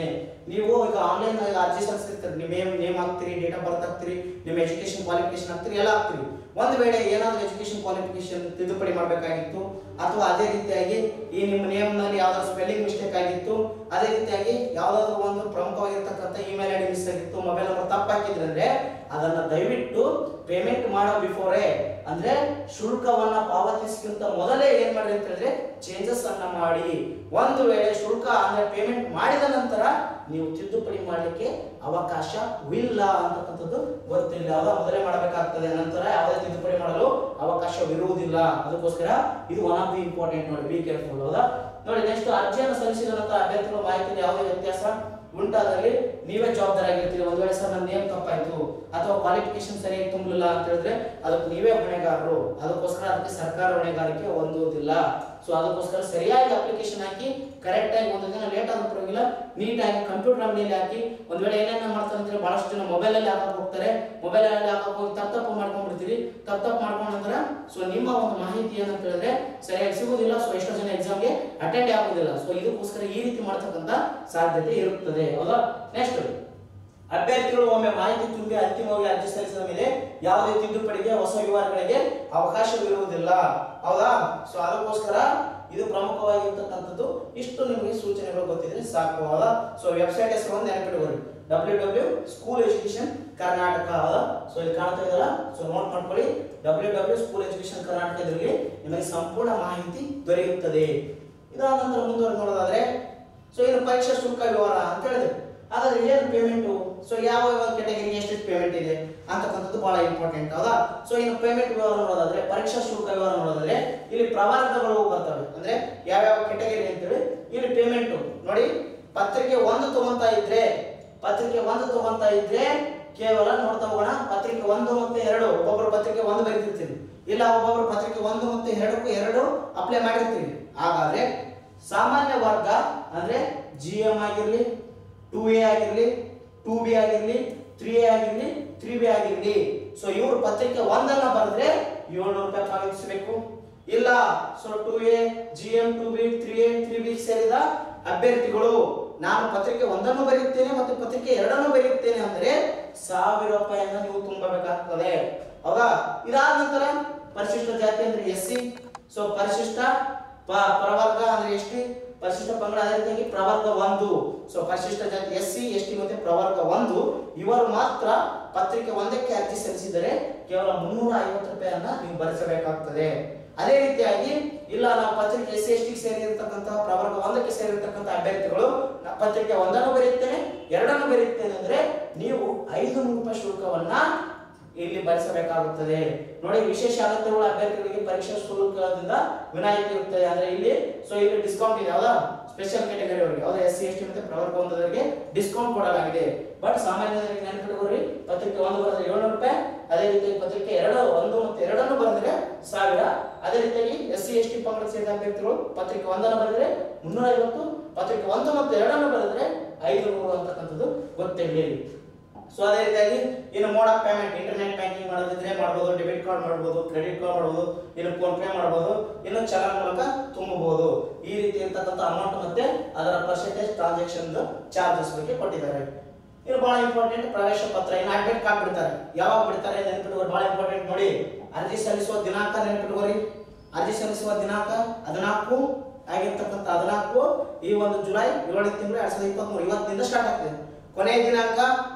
ನೀವು ಈಗ ಆನ್ಲೈನ್ ಅರ್ಜಿ ಸಲ್ಲಿಸ್ತಿರ್ತೀರಿ, ನಿಮ್ಮ ನೇಮ್ ಹಾಕ್ತೀರಿ, ಡೇಟ್ ಆಫ್ ಬರ್ತ್ ಹಾಕ್ತೀರಿ, ನಿಮ್ಮ ಎಜುಕೇಶನ್ ಕ್ವಾಲಿಫಿಕೇಶನ್ ಹಾಕ್ತೀರಿ, ಎಲ್ಲ ಹಾಕ್ತೀರಿ. ಒಂದು ವೇಳೆ ಏನಾದರೂ ಎಜುಕೇಶನ್ ಕ್ವಾಲಿಫಿಕೇಶನ್ ತಿದ್ದುಪಡಿ ಮಾಡಬೇಕಾಗಿತ್ತು, ಅಥವಾ ಅದೇ ರೀತಿಯಾಗಿ ಈ ನಿಮ್ಮ ನೇಮ್ನಲ್ಲಿ ಯಾವ್ದಾದ್ರು ಸ್ಪೆಲ್ಲಿಂಗ್ ಮಿಸ್ಟೇಕ್ ಆಗಿತ್ತು, ಅದೇ ರೀತಿಯಾಗಿ ಯಾವುದಾದ್ರೂ ಒಂದು ಪ್ರಮುಖವಾಗಿರ್ತಕ್ಕಂಥ ಇಮೇಲ್ ಐಡಿ ಮಿಸ್ ಆಗಿತ್ತು, ಮೊಬೈಲ್ ನಂಬರ್ ತಪ್ಪು ಹಾಕಿದ್ರೆ ಅಂದ್ರೆ ಅದನ್ನ ದಯವಿಟ್ಟು ಪೇಮೆಂಟ್ ಮಾಡೋ ಬಿಫೋರೇ, ಅಂದ್ರೆ ಶುಲ್ಕವನ್ನ ಪಾವತಿಸಕ್ಕಿಂತ ಮೊದಲೇ ಏನ್ ಮಾಡಿ ಅಂತ ಹೇಳಿದ್ರೆ ಚೇಂಜಸ್ ಅನ್ನ ಮಾಡಿ. ಒಂದು ವೇಳೆ ಶುಲ್ಕ ಅಂದ್ರೆ ಪೇಮೆಂಟ್ ಮಾಡಿದ ನಂತರ ನೀವು ತಿದ್ದುಪಡಿ ಮಾಡಲಿಕ್ಕೆ ಅವಕಾಶವಿಲ್ಲ ಅಂತಕ್ಕಂಥದ್ದು ಗೊತ್ತಿಲ್ಲ. ಯಾವ್ದೋ ಮೊದಲೇ ಮಾಡಬೇಕಾಗ್ತದೆ, ನಂತರ ಯಾವುದೇ ತಿದ್ದುಪಡಿ ಮಾಡಲು ಅವಕಾಶವಿರುವುದಿಲ್ಲ. ಅದಕ್ಕೋಸ್ಕರ ಇದು ಒನ್ ಆಫ್ ದಿ ಇಂಪಾರ್ಟೆಂಟ್ ನೋಡಿ, ಬಿ ಕೇರ್ಫುಲ್. ಹೌದಾ ನೋಡಿ. ನೆಕ್ಸ್ಟ್, ಅರ್ಜಿಯನ್ನು ಸಲ್ಲಿಸಿದ ನಂತರ ಅಭ್ಯರ್ಥಿಗಳ ಮಾಹಿತಿಯಲ್ಲಿ ಯಾವುದೇ ವ್ಯತ್ಯಾಸ ಉಂಟಾದಲ್ಲಿ ನೀವೇ ಜವಾಬ್ದಾರಿಯಾಗಿರ್ತೀರಿ. ಒಂದ್ ವೇಳೆ ಸರ್ ನನ್ನ ನೇಮ್ ತಪ್ಪಾಯ್ತು ಅಥವಾ ಕ್ವಾಲಿಫಿಕೇಶನ್ ಸರಿಯಾಗಿ ತುಂಬಲಿಲ್ಲ ಅಂತ ಹೇಳಿದ್ರೆ ಅದಕ್ಕೆ ನೀವೇ ಹೊಣೆಗಾರರು. ಅದಕ್ಕೋಸ್ಕರ ಅದಕ್ಕೆ ಸರ್ಕಾರ ಹೊಣೆಗಾರಿಕೆ ಹೊಂದುವುದಿಲ್ಲ. ಸೊ ಅದಕ್ಕೋಸ್ಕರ ಸರಿಯಾಗಿ ಅಪ್ಲಿಕೇಶನ್ ಹಾಕಿ, ಕರೆಕ್ಟ್ ಆಗಿ ಒಂದು ದಿನ ಲೇಟ್ ಆದ್ರೂ ಪರವಾಗಿಲ್ಲ, ನೀಟಾಗಿ ಕಂಪ್ಯೂಟರ್ ಅಂಗಡಿಯಲ್ಲಿ ಹಾಕಿ. ಒಂದ್ ವೇಳೆ ಏನೇನ ಮಾಡ್ತಾರೆ ಅಂದ್ರೆ ಬಹಳಷ್ಟು ಜನ ಮೊಬೈಲ್ ಅಲ್ಲಿ ಹಾಕಕ್ ಹೋಗ್ತಾರೆ, ಮೊಬೈಲ್ ಅಲ್ಲಿ ಹಾಕಕ್ ಹೋಗಿ ತಪ್ಪು ಮಾಡ್ಕೊಂಡ್ಬಿಡ್ತೀರಿ. ತಪ್ಪು ಮಾಡ್ಕೊಂಡ ನಂತರ ಸೊ ನಿಮ್ಮ ಒಂದು ಮಾಹಿತಿ ಏನಂತ ಹೇಳಿದ್ರೆ ಸರಿಯಾಗಿ ಸಿಗುವುದಿಲ್ಲ. ಸೊ ಎಷ್ಟೋ ಜನ ಎಕ್ಸಾಮ್ಗೆ ಅಟೆಂಡ್ ಆಗುವುದಿಲ್ಲ. ಸೊ ಇದಕ್ಕೋಸ್ಕರ ಈ ರೀತಿ ಮಾಡತಕ್ಕಂತ ಸಾಧ್ಯತೆ ಇರುತ್ತದೆ. ಹೌದಾ. ನೆಕ್ಸ್ಟ್, ಅಭ್ಯರ್ಥಿಗಳು ಒಮ್ಮೆ ಮಾಹಿತಿ ತುಂಬಿ ಅಂತಿಮವಾಗಿ ಅರ್ಜಿ ಸಲ್ಲಿಸಿದ ಮೇಲೆ ಯಾವುದೇ ತಿದ್ದುಪಡಿಗೆ, ಹೊಸ ವಿವರಗಳಿಗೆ ಅವಕಾಶವಿರುವುದಿಲ್ಲ. ಹೌದಾ. ಸೊ ಅದಕ್ಕೋಸ್ಕರ ಇದು ಪ್ರಮುಖವಾಗಿರ್ತಕ್ಕಂಥದ್ದು. ಇಷ್ಟು ನಿಮಗೆ ಸೂಚನೆಗಳು ಗೊತ್ತಿದ್ರೆ ಸಾಕು. ಹೌದಾ. ಸೊ ವೆಬ್ಸೈಟ್ ಹೆಸರು ಒಂದು ನೆನಪಿಟ್ಕೊಳ್ಳಿ, www.schooleducationkarnataka. ಹೌದಾ. ಸೊ ಇಲ್ಲಿ ಕಾಣ್ತಾ ಇದೆಯಲ್ಲ, ಸೊ ನೋಟ್ ಮಾಡ್ಕೊಳ್ಳಿ, www.schooleducationkarnataka. ಇದರಲ್ಲಿ ನಿಮಗೆ ಸಂಪೂರ್ಣ ಮಾಹಿತಿ ದೊರೆಯುತ್ತದೆ. ಇದಾದ ನಂತರ ಮುಂದುವರೆದು ನೋಡೋದಾದ್ರೆ, ಸೊ ಇದು ಪರೀಕ್ಷಾ ಶುಲ್ಕ ವಿವರ ಅಂತ ಹೇಳಿದ್ರೆ ಹಾಗಾದ್ರೆ ಏನು ಪೇಮೆಂಟು, ಸೊ ಯಾವ ಕ್ಯಾಟಗರಿಗೆ ಎಷ್ಟು ಪೇಮೆಂಟ್ ಇದೆ ಅಂತಕ್ಕಂಥದ್ದು ಬಹಳ ಇಂಪಾರ್ಟೆಂಟ್. ಹೌದಾ. ಸೊ ಇನ್ನು ಪೇಮೆಂಟ್ ವಿವರ ನೋಡೋದಾದ್ರೆ, ಪರೀಕ್ಷಾ ಶುಲ್ಕ ವಿವರ ನೋಡೋದಾದ್ರೆ ಇಲ್ಲಿ ಪ್ರವರ್ಗಗಳು ಬರ್ತವೆ. ಅಂದ್ರೆ ಯಾವ್ಯಾವ ಕ್ಯಾಟಗರಿ ಅಂತೇಳಿ ಇಲ್ಲಿ ಪೇಮೆಂಟ್ ನೋಡಿ. ಪತ್ರಿಕೆ 1 ತಗೊಂತಾ ಇದ್ರೆ ಕೇವಲ ನೋಡ್ತಾ ಹೋಗೋಣ. ಪತ್ರಿಕೆ 1 ಮತ್ತು 2 ಒಬ್ಬೊಬ್ರು ಪತ್ರಿಕೆ 1 ಬರೀತಿರ್ತೀವಿ, ಇಲ್ಲ ಒಬ್ಬೊಬ್ರು ಪತ್ರಿಕೆ 1 ಮತ್ತು 2 ಅಪ್ಲೈ ಮಾಡಿರ್ತೀವಿ. ಹಾಗಾದ್ರೆ ಸಾಮಾನ್ಯ ವರ್ಗ ಅಂದ್ರೆ GM ಆಗಿರ್ಲಿ, 2A ಆಗಿರ್ಲಿ, 2B ಆಗಿರ್ಲಿ, 3A ಆಗಿರ್ಲಿ, 3B ಆಗಿರ್ಲಿ, ಸೊ ಇವರು ಪತ್ರಿಕೆ 1 ಅನ್ನ ಬರೆದ್ರೆ 700 ರೂಪಾಯಿ ಪಾವತಿಸಬೇಕು. ಇಲ್ಲ so 2A, GM, 2B, 3A, 3B ಸೇರಿದ ಅಭ್ಯರ್ಥಿಗಳು ನಾನು ಪತ್ರಿಕೆ 1 ಅನ್ನು ಬರೆಯುತ್ತೇನೆ ಮತ್ತು ಪತ್ರಿಕೆ 2 ಅನ್ನು ಬರೆಯುತ್ತೇನೆ ಅಂದ್ರೆ 1000 ರೂಪಾಯಿಯನ್ನ ನೀವು ತುಂಬಬೇಕಾಗ್ತದೆ. ಹೌದಾ. ಇದಾದ ನಂತರ ಪರಿಶಿಷ್ಟ ಜಾತಿ ಅಂದ್ರೆ SC, ಸೊ ಪರಿಶಿಷ್ಟ ಪ್ರವರ್ಗ ಅಂದ್ರೆ ST, ಪರಿಶಿಷ್ಟ ಪಂಗಡ ಅದೇ ರೀತಿಯಾಗಿ ಪ್ರವರ್ಗ 1. ಸೊ ಪರಿಶಿಷ್ಟ ಜಾತಿ SC, ST ಮತ್ತೆ ಪ್ರವರ್ಗ 1 ಇವರು ಮಾತ್ರ ಪತ್ರಿಕೆ 1ಕ್ಕೆ ಅರ್ಜಿ ಸಲ್ಲಿಸಿದರೆ ಕೇವಲ 350 ರೂಪಾಯಿಯನ್ನ ನೀವು ಭರಿಸಬೇಕಾಗ್ತದೆ. ಅದೇ ರೀತಿಯಾಗಿ ಇಲ್ಲ ನಾವು ಪತ್ರಿಕೆ SC, ST ಸೇರಿರ್ತಕ್ಕಂಥ ಪ್ರವರ್ಗ 1ಕ್ಕೆ ಸೇರಿರ್ತಕ್ಕಂಥ ಅಭ್ಯರ್ಥಿಗಳು ಪತ್ರಿಕೆ 1 ಅನ್ನು ಬರೆಯುತ್ತೇನೆ, 2 ಅನ್ನು ಬರೆಯುತ್ತೇನೆ ಅಂದ್ರೆ ನೀವು 500 ರೂಪಾಯಿ ಶುಲ್ಕವನ್ನ ಇಲ್ಲಿ ಭರಿಸಬೇಕಾಗುತ್ತದೆ. ನೋಡಿ, ವಿಶೇಷ ಅಗತ್ಯಗಳ ಅಭ್ಯರ್ಥಿಗಳಿಗೆ ಪರೀಕ್ಷಾ ಶುಲ್ಕದಿಂದ ವಿನಾಯಿತಿ ಇರುತ್ತದೆ. ಅಂದ್ರೆ ಇಲ್ಲಿ ಸೊ ಇಲ್ಲಿ ಡಿಸ್ಕೌಂಟ್ ಇದೆ. ಹೌದಾ. ಸ್ಪೆಷಲ್ ಕ್ಯಾಟಗರಿ ಅವರಿಗೆ, ಹೌದಾ, SC, ST ಮತ್ತೆ ಪ್ರವರ್ಗ 1ದವರಿಗೆ ಡಿಸ್ಕೌಂಟ್ ಕೊಡಲಾಗಿದೆ. ಬಟ್ ಸಾಮಾನ್ಯರಿಗೆ ನೆನಪಿಟ್ಕೊಳ್ಳಿ, ಪತ್ರಿಕೆ 1 ಬರೆದ್ರೆ 700 ರೂಪಾಯಿ, ಅದೇ ರೀತಿ ಪತ್ರಿಕೆ 1 ಮತ್ತು 2 ಅನ್ನು ಬರೆದ್ರೆ 1000. ಅದೇ ರೀತಿಯಾಗಿ SC, ST ಪಂಗಡ ಸೇರಿದ ಅಭ್ಯರ್ಥಿಗಳು ಪತ್ರಿಕೆ 1 ಅನ್ನು ಬರೆದ್ರೆ 350, ಪತ್ರಿಕೆ 1 ಮತ್ತು 2 ಅನ್ನು ಬರೆದ್ರೆ 500 ಅಂತಕ್ಕಂಥದ್ದು ಗೊತ್ತಿರಲಿ. ಸೊ ಅದೇ ರೀತಿಯಾಗಿ ಇನ್ನು mode of payment, internet banking ಮಾಡೋದಿದ್ರೆ ಮಾಡಬಹುದು, ಡೆಬಿಟ್ ಕಾರ್ಡ್ ಮಾಡಬಹುದು, ಕ್ರೆಡಿಟ್ ಕಾರ್ಡ್ ಮಾಡಬಹುದು, ಇನ್ನು ಫೋನ್ ಪೇ ಮಾಡಬಹುದು, ಇನ್ನು ಚಲನ್ ಮೂಲಕ ತುಂಬಬಹುದು. ಈ ರೀತಿ ಇರ್ತಕ್ಕಂಥ ಅಮೌಂಟ್ ಮತ್ತೆ ಅದರ ಪರ್ಸೆಂಟೇಜ್ ಟ್ರಾನ್ಸಾಕ್ಷನ್ ಚಾರ್ಜಸ್ ಬಗ್ಗೆ ಕೊಟ್ಟಿದ್ದಾರೆ. ಇನ್ನು ಬಹಳ ಇಂಪಾರ್ಟೆಂಟ್ ಪ್ರವೇಶ ಪತ್ರ. ಇನ್ನು ಅಡ್ಮಿಟ್ ಕಾರ್ಡ್ ಬಿಡ್ತಾರೆ. ಯಾವಾಗ ಬಿಡ್ತಾರೆ ನೆನಪಿಟ್ಕೋರಿ, ಬಹಳ ಇಂಪಾರ್ಟೆಂಟ್ ನೋಡಿ. ಅರ್ಜಿ ಸಲ್ಲಿಸುವ ದಿನಾಂಕ ನೆನಪಿಟ್ಕೋರಿ. ಅರ್ಜಿ ಸಲ್ಲಿಸುವ ದಿನಾಂಕ 14 ಆಗಿರ್ತಕ್ಕಂಥ 14 ಈ ಒಂದು ಜುಲೈ 7ನೇ ತಿಂಗಳು 2023 ಇವತ್ತಿನಿಂದ ಸ್ಟಾರ್ಟ್ ಆಗ್ತದೆ. ಕೊನೆಯ ದಿನಾಂಕ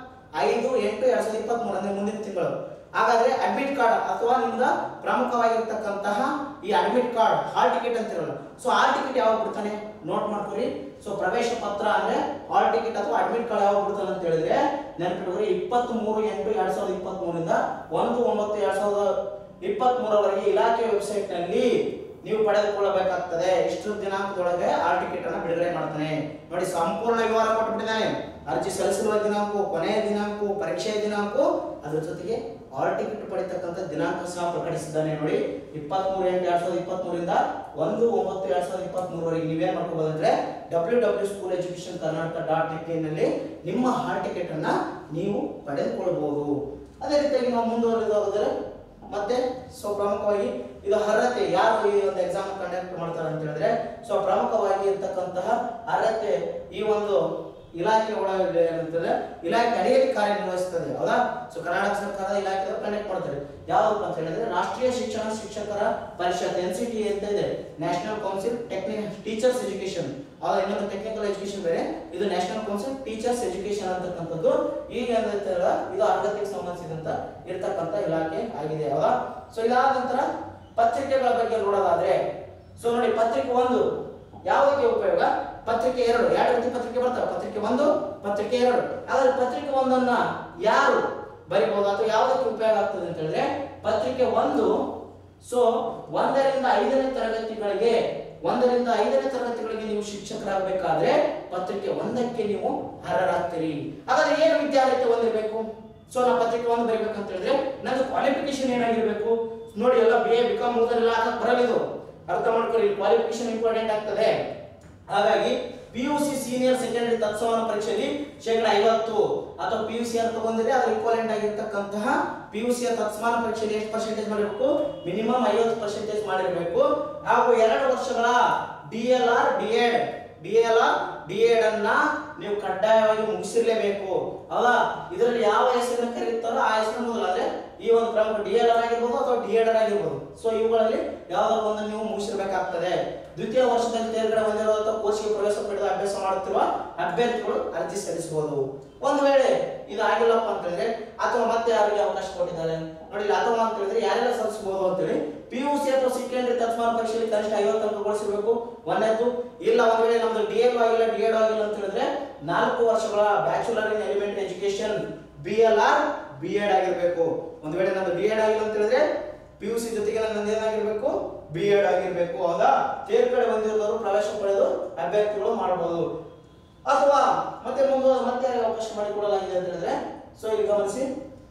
5/8/2023 ಅಂದ್ರೆ ಮುಂದಿನ ತಿಂಗಳು. ಹಾಗಾದ್ರೆ ಅಡ್ಮಿಟ್ ಕಾರ್ಡ್ ಅಥವಾ ನಿಮ್ದ ಪ್ರಮುಖವಾಗಿರ್ತಕ್ಕಂತಹ ಈ ಅಡ್ಮಿಟ್ ಕಾರ್ಡ್, ಹಾಲ್ ಟಿಕೆಟ್ ಅಂತಿರಲ್ಲ, ಸೊ ಹಾಲ್ ಟಿಕೆಟ್ ಯಾವಾಗ ಬಿಡ್ತಾನೆ ನೋಟ್ ಮಾಡ್ಕೊಳ್ಳಿ. ಸೊ ಪ್ರವೇಶ ಪತ್ರ ಅಂದ್ರೆ ಹಾಲ್ ಟಿಕೆಟ್ ಅಥವಾ ಅಡ್ಮಿಟ್ ಕಾರ್ಡ್ ಯಾವಾಗ ಬಿಡ್ತಾನೆ ಅಂತ ಹೇಳಿದ್ರೆ ನೆನಪಿಟ್ಕೊಳ್ಳಿ, 23/8/2023 ಇಂದ 1/9/2023 ಇಲಾಖೆ ವೆಬ್ಸೈಟ್ ನಲ್ಲಿ ನೀವು ಪಡೆದುಕೊಳ್ಳಬೇಕಾಗ್ತದೆ. ಇಷ್ಟು ದಿನಾಂಕದೊಳಗೆ ಹಾಲ್ ಟಿಕೆಟ್ ಅನ್ನ ಬಿಡುಗಡೆ ಮಾಡ್ತಾನೆ. ನೋಡಿ, ಸಂಪೂರ್ಣ ವಿವರ ಕೊಟ್ಟುಬಿಟ್ಟಿದ್ದಾನೆ. ಅರ್ಜಿ ಸಲ್ಲಿಸುವ ದಿನಾಂಕ, ಕೊನೆಯ ದಿನಾಂಕ, ಪರೀಕ್ಷೆಯ ದಿನಾಂಕ, ಅದರ ಜೊತೆಗೆ ಹಾಲ್ ಟಿಕೆಟ್ ಪಡೆಯತಕ್ಕಂಥ ದಿನಾಂಕ ಸಹ ಪ್ರಕಟಿಸಿದ್ದಾನೆ. ನೋಡಿ, 23/8/2023 ಇಂದ 1/9/2023 ನೀವೇನ್ ಮಾಡ್ಕೋಬಹುದಂದ್ರೆ www.schooleducationkarnataka.in ನಲ್ಲಿ ನಿಮ್ಮ ಹಾಲ್ ಟಿಕೆಟ್ ಅನ್ನ ನೀವು ಪಡೆದುಕೊಳ್ಳಬಹುದು. ಅದೇ ರೀತಿಯಾಗಿ ನಾವು ಮುಂದುವರೆದೋದ್ರೆ ಮತ್ತೆ ಸೊ ಪ್ರಮುಖವಾಗಿ ಇದು ಅರ್ಹತೆ, ಯಾರು ಈ ಒಂದು ಎಕ್ಸಾಮ್ ಕಂಡಕ್ಟ್ ಮಾಡ್ತಾರೆ ಅಂತ ಹೇಳಿದ್ರೆ ಸೊ ಪ್ರಮುಖವಾಗಿ ಇರ್ತಕ್ಕಂತಹ ಅರ್ಹತೆ ಈ ಒಂದು ಇಲಾಖೆ ಒಳಗಡೆ ಏನಂತಂದ್ರೆ ಇಲಾಖೆ ಅಡಿಯಲ್ಲಿ ಕಾರ್ಯನಿರ್ವಹಿಸುತ್ತದೆ. ಹೌದಾ? ಸೊ ಕರ್ನಾಟಕ ಸರ್ಕಾರದ ಇಲಾಖೆ ಕಂಡಕ್ಟ್ ಮಾಡ್ತಾರೆ. ಯಾವ್ದಪ್ಪ ಅಂತ ಹೇಳಿದ್ರೆ ರಾಷ್ಟ್ರೀಯ ಶಿಕ್ಷಣ ಶಿಕ್ಷಕರ ಪರಿಷತ್ NCT ಅಂತ ಇದೆ, ನ್ಯಾಷನಲ್ ಕೌನ್ಸಿಲ್ ಟೀಚರ್ಸ್ ಎಜುಕೇಶನ್. ಹೌದಾ? ಇನ್ನೊಂದು ಟೆಕ್ನಿಕಲ್ ಎಜುಕೇಶನ್ ಬೇರೆ, ಇದು ನ್ಯಾಷನಲ್ ಕೌನ್ಸಿಲ್ ಟೀಚರ್ಸ್ ಎಜುಕೇಶನ್ ಅಂತಕ್ಕಂಥದ್ದು ಈಗ ಇದು ಆರೋಗ್ಯಕ್ಕೆ ಸಂಬಂಧಿಸಿದಂತ ಇರ್ತಕ್ಕಂಥ ಇಲಾಖೆ ಆಗಿದೆ. ಹೌದಾ? ಸೊ ಇದಾದ ನಂತರ ಪತ್ರಿಕೆಗಳ ಬಗ್ಗೆ ನೋಡೋದಾದ್ರೆ, ಸೊ ನೋಡಿ ಪತ್ರಿಕೆ 1 ಯಾವುದಕ್ಕೆ ಉಪಯೋಗ, ಪತ್ರಿಕೆ 2 ಎರಡು ರೀತಿ ಪತ್ರಿಕೆ ಬರ್ತವೆ, ಪತ್ರಿಕೆ 1 ಪತ್ರಿಕೆ 2. ಆದರೆ ಪತ್ರಿಕೆ 1 ಯಾರು ಬರೀಬಹುದು ಅಥವಾ ಯಾವುದಕ್ಕೆ ಉಪಯೋಗ ಆಗ್ತದೆ ಅಂತ ಹೇಳಿದ್ರೆ ಪತ್ರಿಕೆ 1 ಸೊ 1ರಿಂದ 5ನೇ ತರಗತಿಗಳಿಗೆ ನೀವು ಶಿಕ್ಷಕರಾಗಬೇಕಾದ್ರೆ ಪತ್ರಿಕೆ 1ಕ್ಕೆ ನೀವು ಅರ್ಹರಾಗ್ತೀರಿ. ಹಾಗಾದ್ರೆ ಏನು ವಿದ್ಯಾರ್ಥಿ ಹೊಂದಿರಬೇಕು? ಸೊ ನಾವು ಪತ್ರಿಕೆ 1 ಬರೀಬೇಕಂತ ಹೇಳಿದ್ರೆ ನನ್ನ ಕ್ವಾಲಿಫಿಕೇಶನ್ ಏನಾಗಿರ್ಬೇಕು ನೋಡಿ. ಎಲ್ಲ BA BCom ಓದರೆಲ್ಲ ಆಗಕ್ಕೆ ಬರಲಿದು, ಅರ್ಥ ಮಾಡ್ಕೊಳ್ಳಿ. ಕ್ವಾಲಿಫಿಕೇಶನ್ ಇಂಪಾರ್ಟೆಂಟ್ ಆಗ್ತದೆ. ಹಾಗಾಗಿ PUC ಸೀನಿಯರ್ ಸೆಕೆಂಡರಿ ತತ್ಸಮಾನ ಪರೀಕ್ಷೆಯಲ್ಲಿ 50% ಅಥವಾ PUC ಅಂತ ತಗೊಂಡಿದ್ರೆ ಅದರ ಈಕ್ವಲೆಂಟ್ ಆಗಿರತಕ್ಕಂತಹ PUC ತತ್ಸಮಾನ ಪರೀಕ್ಷೆಯಲ್ಲಿ ಎಷ್ಟು ಪರ್ಸೆಂಟೇಜ್ ಮಾಡಿರಬೇಕು? ಮಿನಿಮಮ್ 50% ಮಾಡಿರಬೇಕು. ಹಾಗೂ 2 ವರ್ಷಗಳ DLR DED ಅನ್ನ ನೀವು ಕಡ್ಡಾಯವಾಗಿ ಮುಗಿಸಿರಲೇಬೇಕು. ಹೌದಾ? ಇದರಲ್ಲಿ ಯಾವ ಹೆಸರನ್ನು ಕರೆಯುತ್ತಾರೋ ಆ ಹೆಸರನ್ನು ಮೊದಲಾದ್ರೆ ಈ ಒಂದು ಪ್ರಮುಖ DLR ಆಗಿರ್ಬೋದು ಅಥವಾ DED ಆಗಿರ್ಬೋದು. ಸೊ ಇವುಗಳಲ್ಲಿ ಯಾವುದಾದ್ರು ಒಂದು ನೀವು ಮುಗಿಸಿರಬೇಕಾಗ್ತದೆ. ದ್ವಿತೀಯ ವರ್ಷದಲ್ಲಿ ತೇರ್ಗಡೆ ಹೊಂದಿರುವ ಅಥವಾ ಕೋರ್ಸ್ಗೆ ಪ್ರವೇಶ ಪಡೆದು ಅಭ್ಯಾಸ ಮಾಡುತ್ತಿರುವ ಅಭ್ಯರ್ಥಿಗಳು ಅರ್ಜಿ ಸಲ್ಲಿಸಬಹುದು. ಒಂದು ವೇಳೆ ಇದು ಆಗಿಲ್ಲಪ್ಪ ಅಂತ ಹೇಳಿದ್ರೆ ಅಥವಾ ಮತ್ತೆ ಯಾರಿಗೆ ಅವಕಾಶ ಕೊಟ್ಟಿದ್ದಾರೆ ನೋಡಿ, ಅಥವಾ ಅಂತ ಹೇಳಿದ್ರೆ ಯಾರೆಲ್ಲ ಸಲ್ಲಿಸಬಹುದು ಅಂತ ಹೇಳಿ PUC ಅಥವಾ ಸೆಕೆಂಡರಿ ತತ್ಸಮಾನ ಪರೀಕ್ಷೆಯಲ್ಲಿ ಕನಿಷ್ಠ 50 ಅಂಕ ಗಳಿಸಿರಬೇಕು. ಒಂದನೇದು. ಇಲ್ಲ ಒಂದು ವೇಳೆ ನಮ್ದು DL ಆಗಿಲ್ಲ DED ಆಗಿಲ್ಲ ಅಂತ ಹೇಳಿದ್ರೆ 4 ವರ್ಷಗಳ bachelor in elementary education BLR BEd ಆಗಿರಬೇಕು. ಒಂದು ವೇಳೆ ನಮ್ದು DED ಆಗಿಲ್ಲ ಅಂತ ಹೇಳಿದ್ರೆ PUC ಜೊತೆಗೆ ನನ್ನದು ಏನಾಗಿರ್ಬೇಕು? BEd ಆಗಿರ್ಬೇಕು. ಹೌದಾ? ತೇರ್ಗಡೆ ಹೊಂದಿರೋರು ಪ್ರವೇಶ ಪಡೆದು ಅಭ್ಯರ್ಥಿಗಳು ಮಾಡಬಹುದು. ಅಥವಾ ಮತ್ತೆ ಮತ್ತೆ ಅವಕಾಶ ಮಾಡಿಕೊಡಲಾಗಿದೆ ಅಂತ ಹೇಳಿದ್ರೆ ಸೊ ಇಲ್ಲಿ ಗಮನಿಸಿ.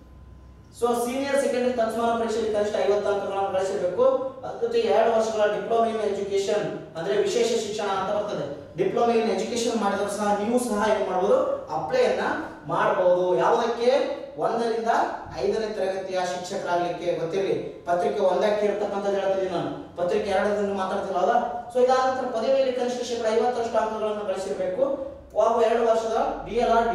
ಸೊ ಸೀನಿಯರ್ ಸೆಕೆಂಡರಿ ತತ್ಸಮಾನ ಪರೀಕ್ಷೆಯಲ್ಲಿ ಕನಿಷ್ಠ 50 ಅಂಕಗಳನ್ನು ಗಳಿಸಬೇಕು. ಅದ್ರ ಜೊತೆಗೆ 2 ವರ್ಷಗಳ ಡಿಪ್ಲೊಮಾ ಇನ್ ಎಜುಕೇಶನ್ ಅಂದ್ರೆ ವಿಶೇಷ ಶಿಕ್ಷಣ ಅಂತ ಬರ್ತದೆ. ಡಿಪ್ಲೊಮಾ ಇನ್ ಎಜುಕೇಶನ್ ಮಾಡಿದ್ರು ಸಹ ನೀವು ಸಹ ಏನು ಮಾಡಬಹುದು? ಅಪ್ಲೈಯನ್ನ ಮಾಡಬಹುದು. ಯಾವುದಕ್ಕೆ? 1ರಿಂದ 5ನೇ ತರಗತಿಯ ಶಿಕ್ಷಕರಾಗಲಿಕ್ಕೆ ಗೊತ್ತಿರಲಿ. ಪತ್ರಿಕೆ 1ಕ್ಕೆ ಇರತಕ್ಕಂಥದ್ದು ಹೇಳ್ತಿದ್ದೀನಿ ನಾನು, ಪತ್ರಿಕೆ 2ರಿಂದ ಮಾತಾಡ್ತಿಲ್ಲ. ಹೌದಾ? ಸೊ ಇದಾದ ನಂತರ ಪದವಿಯಲ್ಲಿ ಕನಿಷ್ಠ 50% ಅಂಕಗಳನ್ನು ಗಳಿಸಿರಬೇಕು. 2 ವರ್ಷದ DLR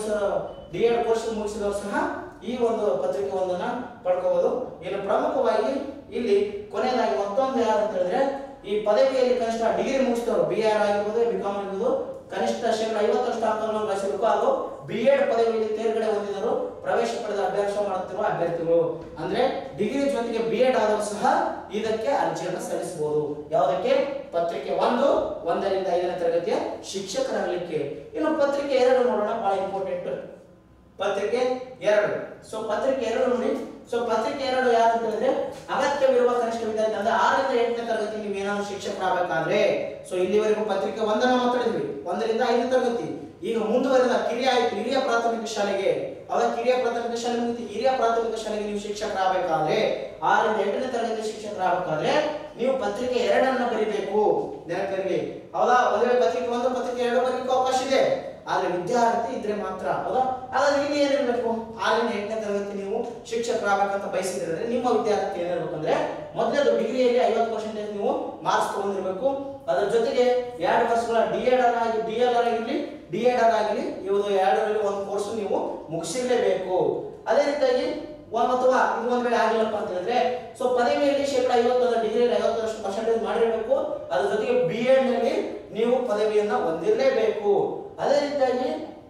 DED ಕೋರ್ಸ್ ಮುಗಿಸಿದವರು ಸಹ ಈ ಒಂದು ಪತ್ರಿಕೆ 1 ಪಡ್ಕೋಬಹುದು. ಇನ್ನು ಪ್ರಮುಖವಾಗಿ ಇಲ್ಲಿ ಕೊನೆಯದಾಗಿ ಮತ್ತೊಂದು ಯಾರು ಅಂತ ಹೇಳಿದ್ರೆ ಈ ಪದವಿಯಲ್ಲಿ ಕನಿಷ್ಠ ಡಿಗ್ರಿ ಮುಗಿಸಿದವರು BR ಆಗಿರ್ಬೋದು BCom ಆಗಿರ್ಬೋದು ಕನಿಷ್ಠ 50% ಅಂಕಗಳನ್ನು ಗಳಿಸಬೇಕು. ಹಾಗೂ BEd ಪದವಿಯಲ್ಲಿ ತೇರ್ಗಡೆ ಹೊಂದಿದರು ಪ್ರವೇಶ ಪಡೆದ ಅಭ್ಯಾಸ ಮಾಡುತ್ತಿರುವ ಅಭ್ಯರ್ಥಿಗಳು ಅಂದ್ರೆ ಡಿಗ್ರಿ ಜೊತೆಗೆ BEd ಆದರೂ ಸಹ ಇದಕ್ಕೆ ಅರ್ಜಿಯನ್ನು ಸಲ್ಲಿಸಬಹುದು. ಯಾವುದಕ್ಕೆ? ಪತ್ರಿಕೆ 1ರಿಂದ 5ನೇ ತರಗತಿಯ ಶಿಕ್ಷಕರಾಗಲಿಕ್ಕೆ. ಇನ್ನು ಪತ್ರಿಕೆ 2 ನೋಡೋಣ, ಬಹಳ ಇಂಪಾರ್ಟೆಂಟ್. ಪತ್ರಿಕೆ 2. ಸೊ ಪತ್ರಿಕೆ 2 ನೋಡಿ. ಸೊ ಪತ್ರಿಕೆ 2 ಯಾರು ಅಂತ ಹೇಳಿದ್ರೆ ಅಗತ್ಯವಿರುವ ಕನಿಷ್ಠ ವಿದ್ಯಾರ್ಥಿ ಅಂದ್ರೆ 6ರಿಂದ 8ನೇ ತರಗತಿ ನೀವು ಏನಾದ್ರು ಶಿಕ್ಷಕರಾಗಬೇಕಾದ್ರೆ. ಸೊ ಇಲ್ಲಿವರೆಗೂ ಪತ್ರಿಕೆ 1 ಮಾತಾಡಿದ್ವಿ, 1ರಿಂದ 5ನೇ ತರಗತಿ. ಈಗ ಮುಂದುವರೆದ ಹಿರಿಯ ಪ್ರಾಥಮಿಕ ಶಾಲೆಗೆ, ಅವರ ಕಿರಿಯ ಪ್ರಾಥಮಿಕ ಶಾಲೆ ಮುಗಿದು ಹಿರಿಯ ಪ್ರಾಥಮಿಕ ಶಾಲೆಗೆ ನೀವು ಶಿಕ್ಷಕರಾಗಬೇಕಾದ್ರೆ 6ರಿಂದ 8ನೇ ತರಗತಿ ಶಿಕ್ಷಕರಾಗಬೇಕಾದ್ರೆ ನೀವು ಪತ್ರಿಕೆ 2 ಬರೀಬೇಕು. ನೆನಪಿರಲಿ. ಹೌದಾ? ಒಂದು ವೇಳೆ ಪತ್ರಿಕೆ 1 ಪತ್ರಿಕೆ 2 ಬರೀಲಿಕ್ಕೆ ಅವಕಾಶ ಇದೆ, ಆದ್ರೆ ವಿದ್ಯಾರ್ಥಿ ಇದ್ರೆ ಮಾತ್ರ. ಹೌದಾ? ಹಾಗಾದ್ರೆ ಇಲ್ಲಿ ಏನಿರಬೇಕು? 6ರಿಂದ 8ನೇ ತರಗತಿ ನೀವು ಶಿಕ್ಷಕರಾಗಬೇಕಂತ ಬಯಸಿದ್ರೆ ನಿಮ್ಮ ವಿದ್ಯಾರ್ಥಿ ಏನಿರ್ಬೇಕು ಅಂದ್ರೆ ಮೊದಲನೇದು ಡಿಗ್ರಿಯಲ್ಲಿ 50% ನೀವು ಮಾರ್ಕ್ಸ್ ತಗೊಂಡಿರ್ಬೇಕು. ಅದರ ಜೊತೆಗೆ 2 ವರ್ಷಗಳ DLR ಆಗಿರ್ಲಿ DED ಆಗಿರ್ಲಿ ಇವುದು 2ರಲ್ಲಿ ಒಂದು ಕೋರ್ಸ್ ನೀವು ಮುಗಿಸಿರಲೇಬೇಕು. ಅದೇ ರೀತಿಯಾಗಿ ಅಥವಾ ಇದು ಒಂದು ವೇಳೆ ಆಗಿಲ್ಲಪ್ಪ ಅಂತ ಹೇಳಿದ್ರೆ ಸೊ ಪದವಿಯಲ್ಲಿ 50% ಡಿಗ್ರಿಯಲ್ಲಿ 50% ಮಾಡಿರಬೇಕು. ಅದರ ಜೊತೆಗೆ BEd ನಲ್ಲಿ ನೀವು ಪದವಿಯನ್ನ ಹೊಂದಿರಲೇಬೇಕು. ಅದೇ ರೀತಿಯಾಗಿ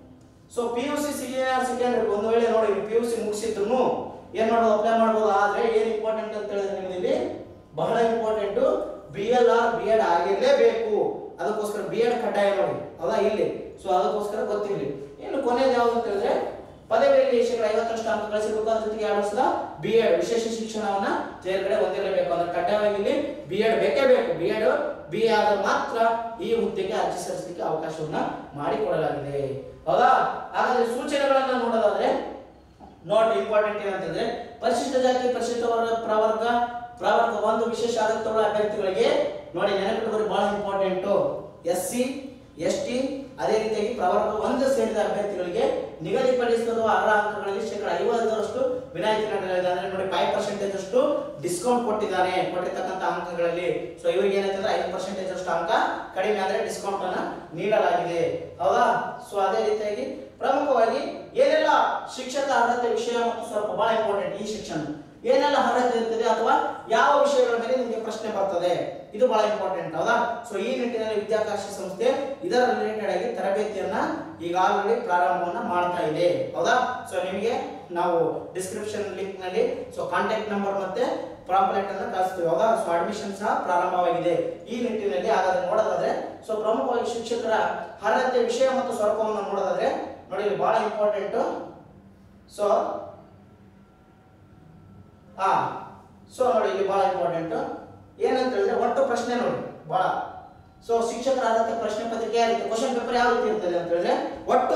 ಸೊ PUC ಸೀನಿಯರ್ ಸೆಕೆಂಡರಿ ಒಂದು ವೇಳೆ ನೋಡಿ PUC ಮುಗಿಸಿದ್ರು ಏನ್ ಮಾಡೋದು? ಅಪ್ಲೈ ಮಾಡಬಹುದು. ಆದ್ರೆ ಏನ್ ಇಂಪಾರ್ಟೆಂಟ್ ಅಂತ ಹೇಳಿದ್ರೆ ನಿಮಗೆ ಇಲ್ಲಿ ಬಹಳ ಇಂಪಾರ್ಟೆಂಟ್ BLR BEd ಆಗಿರಲೇಬೇಕು. ಅದಕ್ಕೋಸ್ಕರ BEd ಕಡ್ಡಾಯ ನೋಡಿ. ಹೌದಾ? ಇಲ್ಲಿ ಸೊ ಅದಕ್ಕೋಸ್ಕರ ಗೊತ್ತಿರಲಿ. ಇನ್ನು ಕೊನೆಯದು ಯಾವುದು ಅಂತ ಹೇಳಿದ್ರೆ ಪದವಿಯಲ್ಲಿ 50% ಅಂಕ ಗಳಿಸಬೇಕು. ಅದ್ರ ಜೊತೆಗೆ 2 ವರ್ಷದ BEd ವಿಶೇಷ ಶಿಕ್ಷಣವನ್ನ ತೇರ್ಗಡೆ ಹೊಂದಿರಲೇಬೇಕು. ಅಂದ್ರೆ ಕಡ್ಡಾಯವಾಗಿ ಇಲ್ಲಿ BEd ಬೇಕೇ ಬೇಕು. BEd BA ಆದ ಮಾತ್ರ ಈ ಹುದ್ದೆಗೆ ಅರ್ಜಿ ಸಲ್ಲಿಸಲಿಕ್ಕೆ ಅವಕಾಶವನ್ನ ಮಾಡಿಕೊಡಲಾಗಿದೆ. ಹೌದಾ? ಹಾಗಾದ್ರೆ ಸೂಚನೆಗಳನ್ನ ನೋಡೋದಾದ್ರೆ ನೋಟ್ ಇಂಪಾರ್ಟೆಂಟ್ ಏನಂತಂದ್ರೆ ಪರಿಶಿಷ್ಟ ಜಾತಿ ಪರಿಶಿಷ್ಟ ಪ್ರವರ್ಗ 1 ವಿಶೇಷ ಅಗತ್ಯಗಳ ಅಭ್ಯರ್ಥಿಗಳಿಗೆ ನೋಡಿ ನೆನಪಿಟ್ಟುಕೊಳ್ಳಿ, ಬಹಳ ಇಂಪಾರ್ಟೆಂಟ್. SC ST ಅದೇ ರೀತಿಯಾಗಿ ಪ್ರವರ್ಗ 1 ಸೇರಿದ ಅಭ್ಯರ್ಥಿಗಳಿಗೆ ನಿಗದಿಪಡಿಸಿರುವ ಅರ್ಹ ಅಂಕಗಳಲ್ಲಿ ಶೇಕಡ 50ರಷ್ಟು ವಿನಾಯಿತಿ ನೀಡಲಾಗಿದೆ. ಅಂದ್ರೆ ನೋಡಿ 5% ಅಷ್ಟು ಡಿಸ್ಕೌಂಟ್ ಕೊಟ್ಟಿದ್ದಾನೆ. ಕೊಟ್ಟಿರ್ತಕ್ಕಂಥ ಅಂಕಗಳಲ್ಲಿ ಸೊ ಇವರಿಗೆ ಏನಂತಂದ್ರೆ 5% ಅಷ್ಟು ಅಂಕ ಕಡಿಮೆ ಅಂದ್ರೆ ಡಿಸ್ಕೌಂಟ್ ಅನ್ನ ನೀಡಲಾಗಿದೆ. ಹೌದಾ? ಸೊ ಅದೇ ರೀತಿಯಾಗಿ ಪ್ರಮುಖವಾಗಿ ಏನೆಲ್ಲ ಶಿಕ್ಷಕ ಅರ್ಹತೆ ವಿಷಯ ಮತ್ತು ಸ್ವಲ್ಪ ಬಹಳ ಇಂಪಾರ್ಟೆಂಟ್ ಈ ಸೆಕ್ಷನ್. ಏನೆಲ್ಲ ಅರ್ಹತೆ ಇರ್ತದೆ ಅಥವಾ ಯಾವ ವಿಷಯಗಳ ಮೇಲೆ ನಿಮಗೆ ಪ್ರಶ್ನೆ ಬರ್ತದೆ, ಇದು ಬಹಳ ಇಂಪಾರ್ಟೆಂಟ್. ಹೌದಾ? ಸೊ ಈ ನಿಟ್ಟಿನಲ್ಲಿ ವಿದ್ಯಾಕಾಶಿ ಸಂಸ್ಥೆ ಇದರ ರಿಲೇಟೆಡ್ ಆಗಿ ತರಬೇತಿಯನ್ನ ಈಗ ಆಲ್ರೆಡಿ ಪ್ರಾರಂಭವನ್ನ ಮಾಡ್ತಾ ಇದೆ. ಹೌದಾ? ಸೊ ನಿಮಗೆ ನಾವು ಡಿಸ್ಕ್ರಿಪ್ಷನ್ ಲಿಂಕ್ ನಲ್ಲಿ ಸೊ ಕಾಂಟ್ಯಾಕ್ಟ್ ನಂಬರ್ ಮತ್ತೆ ಪಾಂಪ್ಲೆಟ್ ಅನ್ನ ಕಳಿಸ್ತೀವಿ. ಹೌದಾ? ಸೊ ಅಡ್ಮಿಷನ್ ಸಹ ಪ್ರಾರಂಭವಾಗಿದೆ. ಈ ನಿಟ್ಟಿನಲ್ಲಿ ಹಾಗಾದ್ರೆ ನೋಡೋದಾದ್ರೆ ಸೊ ಪ್ರಮುಖವಾಗಿ ಶಿಕ್ಷಕರ ಅರ್ಹತೆ ವಿಷಯ ಮತ್ತು ಸ್ವರೂಪವನ್ನು ನೋಡೋದಾದ್ರೆ ನೋಡಿ ಇಲ್ಲಿ ಬಹಳ ಇಂಪಾರ್ಟೆಂಟ್. ಸೊ ಸೊ ನೋಡಿ ಇಲ್ಲಿ ಬಹಳ ಇಂಪಾರ್ಟೆಂಟ್ ಏನಂತ ಹೇಳಿದ್ರೆ ಒಟ್ಟು ಪ್ರಶ್ನೆ ನೋಡಿ ಬಹಳ. ಸೊ ಶಿಕ್ಷಕರ ಅರ್ಹತೆ ಪ್ರಶ್ನೆ ಪತ್ರಿಕೆ ಯಾವ ರೀತಿ, ಕ್ವಶನ್ ಪೇಪರ್ ಯಾವ ರೀತಿ ಇರ್ತದೆ ಅಂತ ಹೇಳಿದ್ರೆ ಒಟ್ಟು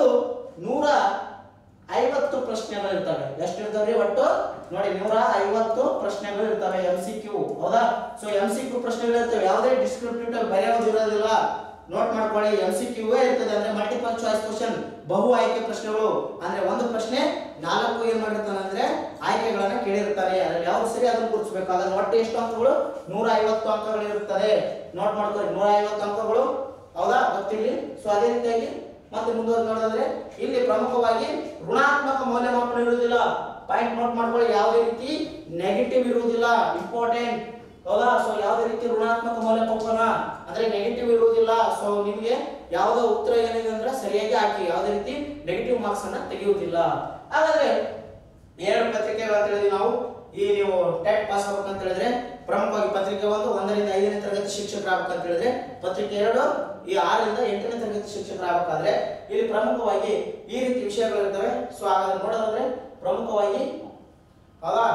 150 ಪ್ರಶ್ನೆಗಳು ಇರ್ತವೆ. ಎಷ್ಟು ಇರ್ತವೆ? ಒಟ್ಟು ನೋಡಿ 150 ಪ್ರಶ್ನೆಗಳು ಇರ್ತವೆ. MCQ. ಹೌದಾ? ಸೊ MCQ ಪ್ರಶ್ನೆಗಳು ಇರ್ತವೆ. ಯಾವುದೇ ಡಿಸ್ಕ್ರಿಪ್ಟಿವ್ ಬರೆಯೋದು ಇರೋದಿಲ್ಲ. ನೋಟ್ ಮಾಡ್ಕೊಳ್ಳಿ, MCQ ಇರ್ತದೆ. ಅಂದ್ರೆ ಮಲ್ಟಿಪಲ್ ಚಾಯ್ಸ್ ಕ್ವಶನ್, ಬಹು ಆಯ್ಕೆ ಪ್ರಶ್ನೆಗಳು. ಅಂದ್ರೆ ಒಂದು ಪ್ರಶ್ನೆ 4 ಏನ್ ಮಾಡಿರ್ತಾನೆ ಅಂದ್ರೆ ಆಯ್ಕೆಗಳನ್ನ ಕೇಳಿರ್ತಾರೆ. ಅದ್ರಲ್ಲಿ ಯಾವ್ದು ಸರಿ ಅದನ್ನು ಗುರುತಿಸಬೇಕು. ಅದ್ರಲ್ಲಿ ಒಟ್ಟು ಎಷ್ಟು ಅಂಕಗಳು? 150 ಅಂಕಗಳು ಇರುತ್ತದೆ. ನೋಟ್ ಮಾಡ್ಕೊಳ್ಳಿ, 150 ಅಂಕಗಳು. ಹೌದಾ? ಗೊತ್ತಿರಲಿ. ಸೊ ಅದೇ ರೀತಿಯಾಗಿ ಮತ್ತೆ ಮುಂದುವರೆದು ನೋಡಿದ್ರೆ ಇಲ್ಲಿ ಪ್ರಮುಖವಾಗಿ ಋಣಾತ್ಮಕ ಮೌಲ್ಯಮಾಪನ ಇರುವುದಿಲ್ಲ. ಪಾಯಿಂಟ್ ನೋಟ್ ಮಾಡ್ಕೊಳ್ಳಿ, ಯಾವುದೇ ರೀತಿ ನೆಗೆಟಿವ್ ಇರುವುದಿಲ್ಲ. ಇಂಪಾರ್ಟೆಂಟ್. ಹೌದಾ? ಸೊ ಯಾವುದೇ ರೀತಿ ಋಣಾತ್ಮಕ ಮೌಲ್ಯಮಾಪನ ಅಂದ್ರೆ ನೆಗೆಟಿವ್ ಇರುವುದಿಲ್ಲ. ಸೊ ನಿಮಗೆ ಯಾವುದೋ ಉತ್ತರ ಏನಿದೆ ಅಂದ್ರೆ ಸರಿಯಾಗಿ ಹಾಕಿ, ಯಾವುದೇ ರೀತಿ ನೆಗೆಟಿವ್ ಮಾರ್ಕ್ಸ್ ಅನ್ನ ತೆಗೆಯುವುದಿಲ್ಲ. ಹಾಗಾದ್ರೆ 2 ಪತ್ರಿಕೆಗಳು ಅಂತ ಹೇಳಿದ್ವಿ ನಾವು. ಈ ನೀವು ಟೆಟ್ ಪಾಸ್ ಆಗ್ಬೇಕು ಅಂತ ಹೇಳಿದ್ರೆ ಪ್ರಮುಖವಾಗಿ ಪತ್ರಿಕೆ 1 1ರಿಂದ 5ನೇ ತರಗತಿ ಶಿಕ್ಷಕರಾಗಬೇಕು ಅಂತ ಹೇಳಿದ್ರೆ, ಪತ್ರಿಕೆ 2 ಈ 6ರಿಂದ 8ನೇ ತರಗತಿ ಶಿಕ್ಷಕರಾಗಬೇಕಾದ್ರೆ ಇಲ್ಲಿ ಪ್ರಮುಖವಾಗಿ ಈ ರೀತಿ ವಿಷಯಗಳು ಇರ್ತವೆ. ಸೊ ಹಾಗಾದ್ರೆ ನೋಡೋದಾದ್ರೆ ಪ್ರಮುಖವಾಗಿ ಹೌದಾ?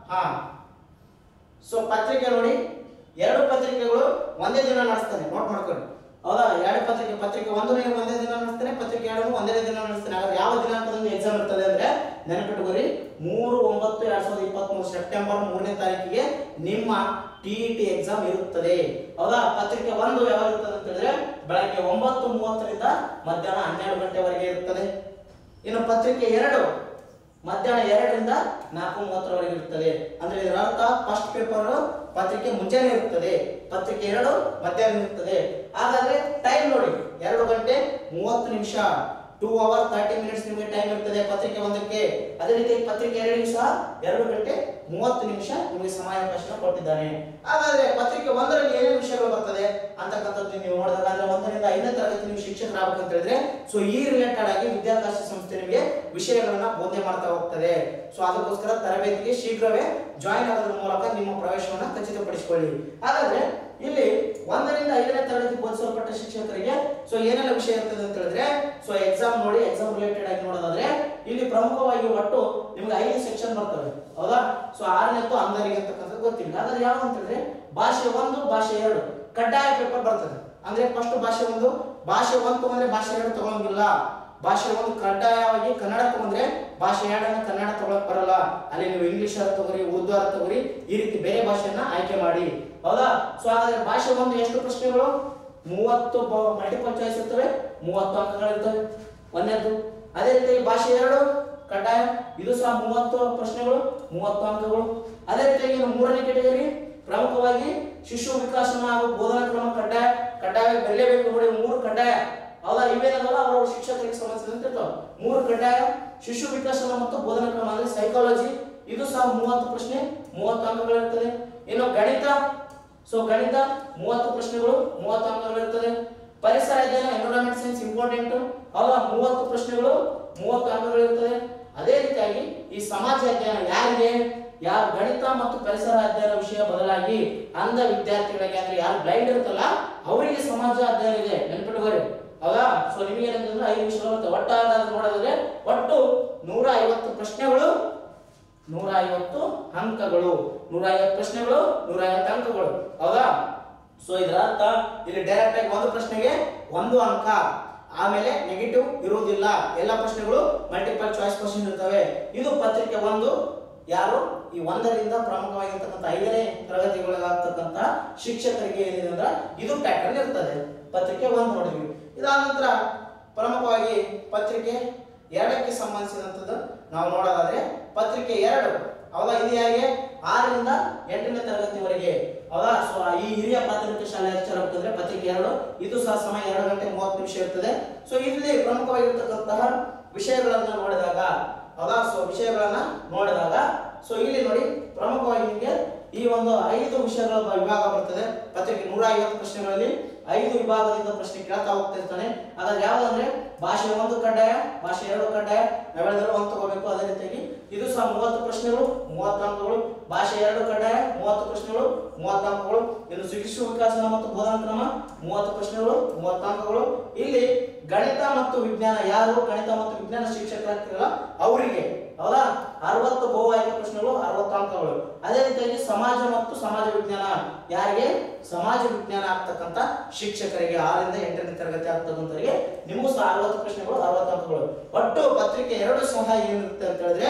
ಸೊ ಪತ್ರಿಕೆ ನೋಡಿ 2 ಪತ್ರಿಕೆಗಳು ಒಂದೇ ದಿನ ನಡೆಸ್ತಾನೆ. ನೋಟ್ ಮಾಡ್ಕೊಳ್ಳಿ. ಹೌದಾ? 2 ಪತ್ರಿಕೆ 1 ಒಂದೇ ದಿನ ನಡೆಸ್ತಾನೆ, ಪತ್ರಿಕೆ 2 ಒಂದೇ ದಿನ ನಡೆಸ್ತಾನೆ. ಹಾಗಾದ್ರೆ ಯಾವ ದಿನಾಂಕದಂದು ಎಕ್ಸಾಮ್ ಇರ್ತದೆ ಅಂದ್ರೆ ನೆನಪಿಟ್ಟುಕೊಳ್ಳಿ, 3/9/2023 ಸೆಪ್ಟೆಂಬರ್ 3ನೇ ತಾರೀಕಿಗೆ ನಿಮ್ಮ TET ಎಕ್ಸಾಮ್ ಇರುತ್ತದೆ. ಹೌದಾ? ಪತ್ರಿಕೆ 1 ಯಾವಾಗ ಇರ್ತದೆ ಅಂತ ಹೇಳಿದ್ರೆ ಬೆಳಗ್ಗೆ 9:30ರಿಂದ ಮಧ್ಯಾಹ್ನ 12 ಗಂಟೆವರೆಗೆ ಇರುತ್ತದೆ. ಇನ್ನು ಪತ್ರಿಕೆ 2 ಮಧ್ಯಾಹ್ನ 2ರಿಂದ 4:30ರವರೆಗೆ ಇರುತ್ತದೆ. ಅಂದ್ರೆ ಇದರ ಅರ್ಥ ಫಸ್ಟ್ ಪೇಪರ್ ಪತ್ರಿಕೆ ಮುಂಜಾನೆ ಇರುತ್ತದೆ, ಪತ್ರಿಕೆ 2 ಮಧ್ಯಾಹ್ನ ಇರುತ್ತದೆ. ಹಾಗಾದ್ರೆ ಟೈಮ್ ನೋಡಿ 2 ಗಂಟೆ 30 ನಿಮಿಷ, 2 hours 30 minutes ನಿಮಗೆ ಟೈಮ್ ಇರ್ತದೆ ಪತ್ರಿಕೆ 1ಕ್ಕೆ. ಅದೇ ರೀತಿ ಪತ್ರಿಕೆ 2 ಸಹ 2 ಗಂಟೆ 30 ನಿಮಿಷ ನಿಮಗೆ ಸಮಯಾವಕಾಶ ಕೊಟ್ಟಿದ್ದಾನೆ. ಹಾಗಾದ್ರೆ ಪತ್ರಿಕೆ 1ರಲ್ಲಿ ಏನೇನು ವಿಷಯಗಳು ಬರ್ತದೆ ಅಂತಕ್ಕಂಥದ್ದು ನೀವು ನೋಡಿದಾಗ ಅಂದ್ರೆ 1ರಿಂದ 5ನೇ ತರಗತಿ ನೀವು ಶಿಕ್ಷಕರಾಗಬೇಕು ಅಂತ ಹೇಳಿದ್ರೆ ಸೊ ಈ ರಿಲೇಟೆಡ್ ಆಗಿ ವಿದ್ಯಾಕಾಶಿ ಸಂಸ್ಥೆ ನಿಮಗೆ ವಿಷಯಗಳನ್ನ ಬೋಧನೆ ಮಾಡ್ತಾ ಹೋಗ್ತದೆ. ಸೊ ಅದಕ್ಕೋಸ್ಕರ ತರಬೇತಿಗೆ ಶೀಘ್ರವೇ ಜಾಯಿನ್ ಆಗೋದ್ರ ಮೂಲಕ ನಿಮ್ಮ ಪ್ರವೇಶವನ್ನ ಖಚಿತಪಡಿಸಿಕೊಳ್ಳಿ. ಹಾಗಾದ್ರೆ ಇಲ್ಲಿ 1ರಿಂದ 5ನೇ ತರಗತಿ ಬೋಧಿಸಲ್ಪಟ್ಟ ಶಿಕ್ಷಕರಿಗೆ ಸೊ ಏನೆಲ್ಲ ವಿಷಯ ಇರ್ತದೆ ಅಂತ ಹೇಳಿದ್ರೆ ಸೊ ಎಕ್ಸಾಮ್ ನೋಡಿ, ಎಕ್ಸಾಮ್ ರಿಲೇಟೆಡ್ ಆಗಿ ನೋಡೋದಾದ್ರೆ ಇಲ್ಲಿ ಪ್ರಮುಖವಾಗಿ ಒಟ್ಟು ನಿಮ್ಗೆ 5 ಸೆಕ್ಷನ್ ಬರ್ತವೆ. ಹೌದಾ? ಸೊ 6ನೇದ್ದು ಅಂಧರಿಗೆ ಅಂತಕ್ಕಂಥದ್ದು ಗೊತ್ತಿಲ್ಲ. ಹಾಗಾದ್ರೆ ಯಾವ ಅಂತ ಹೇಳಿದ್ರೆ ಭಾಷೆ 1 ಭಾಷೆ 2 ಕಡ್ಡಾಯ ಪೇಪರ್ ಬರ್ತದೆ. ಅಂದ್ರೆ ಫಸ್ಟ್ ಭಾಷೆ 1 ತಗೊಂಡ್ರೆ ಭಾಷೆ 2 ತಗೊಳಂಗಿಲ್ಲ. ಭಾಷೆ 1 ಕಡ್ಡಾಯವಾಗಿ ಕನ್ನಡ ತಗೊಂಡ್ರೆ ಭಾಷೆ 2 ಕನ್ನಡ ತಗೊಳಕ್ ಬರಲ್ಲ. ಅಲ್ಲಿ ನೀವು ಇಂಗ್ಲಿಷ್ ತಗೋರಿ, ಉರ್ದು ತಗೋರಿ, ಈ ರೀತಿ ಬೇರೆ ಭಾಷೆಯನ್ನ ಆಯ್ಕೆ ಮಾಡಿ. ಹೌದಾ? ಸೊ ಹಾಗಾದ್ರೆ ಭಾಷೆ 1 ಎಷ್ಟು ಪ್ರಶ್ನೆಗಳು? 30 ಮಲ್ಟಿಪಲ್ ಚಾಯ್ಸ್ ಇರ್ತವೆ, 30 ಅಂಕಗಳು ಇರ್ತವೆ ಒಂದನೇದು. ಅದೇ ರೀತಿ ಭಾಷೆ 2 ಕಡ್ಡಾಯ, ಇದು ಸಹ 30 ಪ್ರಶ್ನೆಗಳು, 30 ಅಂಕಗಳು. ಅದೇ ರೀತಿಯಾಗಿ 3ನೇ ಕೆಟಗರಿ ಪ್ರಮುಖವಾಗಿ ಶಿಶು ವಿಕಾಸನ ಹಾಗೂ ಬೋಧನಾ ಕ್ರಮ ಕಡ್ಡಾಯವಾಗಿ ಬರಲೇಬೇಕು ನೋಡಿ. 3 ಕಡ್ಡಾಯ. ಹೌದಾ? ಇವೇನಲ್ಲ ಅವರ ಶಿಕ್ಷಕರಿಗೆ ಸಂಬಂಧಿಸಿದಂತೆ 3 ಕಡ್ಡಾಯ. ಶಿಶು ವಿಕಾಸನ ಮತ್ತು ಬೋಧನಾ ಕ್ರಮ ಅಂದ್ರೆ ಸೈಕಾಲಜಿ, ಇದು ಸಹ 30 ಪ್ರಶ್ನೆ, 30 ಅಂಕಗಳಿರ್ತದೆ. ಇನ್ನು ಗಣಿತ, ಸೊ ಗಣಿತ 30 ಪ್ರಶ್ನೆಗಳು, 30 ಅಂಕಗಳಿರ್ತದೆ. ಪರಿಸರ ಅಧ್ಯಯನ ಎನ್ವಿರಾನ್ಮೆಂಟ್ ಸೈನ್ಸ್ ಇಂಪಾರ್ಟೆಂಟ್. ಹೌದಾ? 30 ಪ್ರಶ್ನೆಗಳು, 30 ಅಂಕಗಳಿರ್ತದೆ. ಅದೇ ರೀತಿಯಾಗಿ ಈ ಸಮಾಜ ಅಧ್ಯಯನ ಯಾರಿಗೆ? ಯಾರು ಗಣಿತ ಮತ್ತು ಪರಿಸರ ಅಧ್ಯಯನ ವಿಷಯ ಬದಲಾಗಿ ಅಂಧ ವಿದ್ಯಾರ್ಥಿಗಳಿಗೆ ಅಂದ್ರೆ ಯಾರು ಬ್ಲೈಂಡ್ ಇರುತ್ತಲ್ಲ ಅವರಿಗೆ ಸಮಾಜ ಅಧ್ಯಯನ ಇದೆ, ನೆನಪಿಟ್ಟುಕೊಳ್ಳಿ. ಹೌದಾ? ಸೊ ನಿಮಗೆ ಏನಂತಂದ್ರೆ 5 ವಿಷಯಗಳು ಬರುತ್ತೆ. ಒಟ್ಟಾರೆ ನೋಡೋದಾದ್ರೆ ಒಟ್ಟು 150 ಪ್ರಶ್ನೆಗಳು, 150 ಅಂಕಗಳು. 150 ಪ್ರಶ್ನೆಗಳು, 150 ಅಂಕಗಳು. ಹೌದಾ? ಸೊ ಇದರ ಅರ್ಥ ಇಲ್ಲಿ ಡೈರೆಕ್ಟ್ ಆಗಿ ಒಂದು ಪ್ರಶ್ನೆಗೆ 1 ಅಂಕ, ಆಮೇಲೆ ನೆಗೆಟಿವ್ ಇರುವುದಿಲ್ಲ. ಎಲ್ಲ ಪ್ರಶ್ನೆಗಳು ಮಲ್ಟಿಪಲ್ ಚಾಯ್ಸ್ ಕ್ವಶನ್ ಇರ್ತವೆ. ಇದು ಪತ್ರಿಕೆ 1. ಯಾರು ಈ 1ರಿಂದ ಪ್ರಮುಖವಾಗಿರ್ತಕ್ಕಂಥ 5ನೇ ತರಗತಿಗಳಾಗ್ತಕ್ಕಂಥ ಶಿಕ್ಷಕರಿಗೆ ಏನಿದೆ ಅಂದ್ರೆ ಇದು ಪ್ಯಾಟರ್ನ್ ಇರ್ತದೆ. ಪತ್ರಿಕೆ 1 ನೋಡಿದ್ವಿ. ಇದಾದ ನಂತರ ಪ್ರಮುಖವಾಗಿ ಪತ್ರಿಕೆ 2ಕ್ಕೆ ಸಂಬಂಧಿಸಿದಂಥದ್ದು ನಾವು ನೋಡೋದಾದ್ರೆ ಪತ್ರಿಕೆ 2 ಹೌದಾ, ಇದು ಯಾರಿಗೆ 6 ರಿಂದ 8ನೇ ತರಗತಿವರೆಗೆ ಹೌದಾ. ಸೊ ಈ ಹಿರಿಯ ಪ್ರಾಥಮಿಕ ಶಾಲೆ ಹಚ್ಚಲಾಗುತ್ತದೆ ಪತ್ರಿಕೆ 2. ಇದು ಸಹ ಸಮಯ 2 ಗಂಟೆ 30 ನಿಮಿಷ ಇರ್ತದೆ. ಸೊ ಇಲ್ಲಿ ಪ್ರಮುಖವಾಗಿರ್ತಕ್ಕಂತಹ ವಿಷಯಗಳನ್ನ ನೋಡಿದಾಗ ಹೌದಾ, ಸೊ ವಿಷಯಗಳನ್ನ ನೋಡಿದಾಗ ಸೊ ಇಲ್ಲಿ ನೋಡಿ ಪ್ರಮುಖವಾಗಿ ನಿಮಗೆ ಈ ಒಂದು 5 ವಿಷಯಗಳ ವಿಭಾಗ ಬರ್ತದೆ. ಪತ್ರಿಕೆ 150 ಪ್ರಶ್ನೆಗಳಲ್ಲಿ 5 ವಿಭಾಗದಿಂದ ಪ್ರಶ್ನೆ ಕೇಳ್ತಾ ಹೋಗ್ತಿರ್ತಾನೆ. ಹಾಗಾದ್ರೆ ಯಾವ್ದಂದ್ರೆ ಭಾಷೆ 1 ಕಡ್ಡಾಯ, ಭಾಷೆ 2 ಕಡ್ಡಾಯ, ನಾವೆಲ್ಲರೂ 1 ತಗೋಬೇಕು. ಅದೇ ರೀತಿಯಾಗಿ ಇದು ಸಹ 30 ಪ್ರಶ್ನೆಗಳು 30 ಅಂಕಗಳು, ಭಾಷೆ 2 ಕಡ್ಡಾಯ 30 ಪ್ರಶ್ನೆಗಳು 30 ಅಂಕಗಳು. ಇನ್ನು ಶಿಕ್ಷಣ ವಿಕಾಸನ ಮತ್ತು ಬೋಧನಾ ಕ್ರಮ 30 ಪ್ರಶ್ನೆಗಳು 30 ಅಂಕಗಳು. ಇಲ್ಲಿ ಗಣಿತ ಮತ್ತು ವಿಜ್ಞಾನ, ಯಾರು ಗಣಿತ ಮತ್ತು ವಿಜ್ಞಾನ ಶಿಕ್ಷಕರಾಗ್ತಿರಲ್ಲ ಅವರಿಗೆ ಹೌದಾ 60 ಬಹು ಆಯ್ಕೆ ಪ್ರಶ್ನೆಗಳು 60 ಅಂಕಗಳು. ಅದೇ ರೀತಿಯಾಗಿ ಸಮಾಜ ಮತ್ತು ಸಮಾಜ ವಿಜ್ಞಾನ, ಯಾರಿಗೆ ಸಮಾಜ ವಿಜ್ಞಾನ ಆಗ್ತಕ್ಕಂಥ ಶಿಕ್ಷಕರಿಗೆ 6 ರಿಂದ 8ನೇ ತರಗತಿ ಆಗ್ತಕ್ಕಂಥವರಿಗೆ ನಿಮಗೂ ಸಹ 60 ಪ್ರಶ್ನೆಗಳು 60 ಅಂಕಗಳು. ಒಟ್ಟು ಪತ್ರಿಕೆ 2 ಸಹ ಏನಿರುತ್ತೆ ಅಂತ ಹೇಳಿದ್ರೆ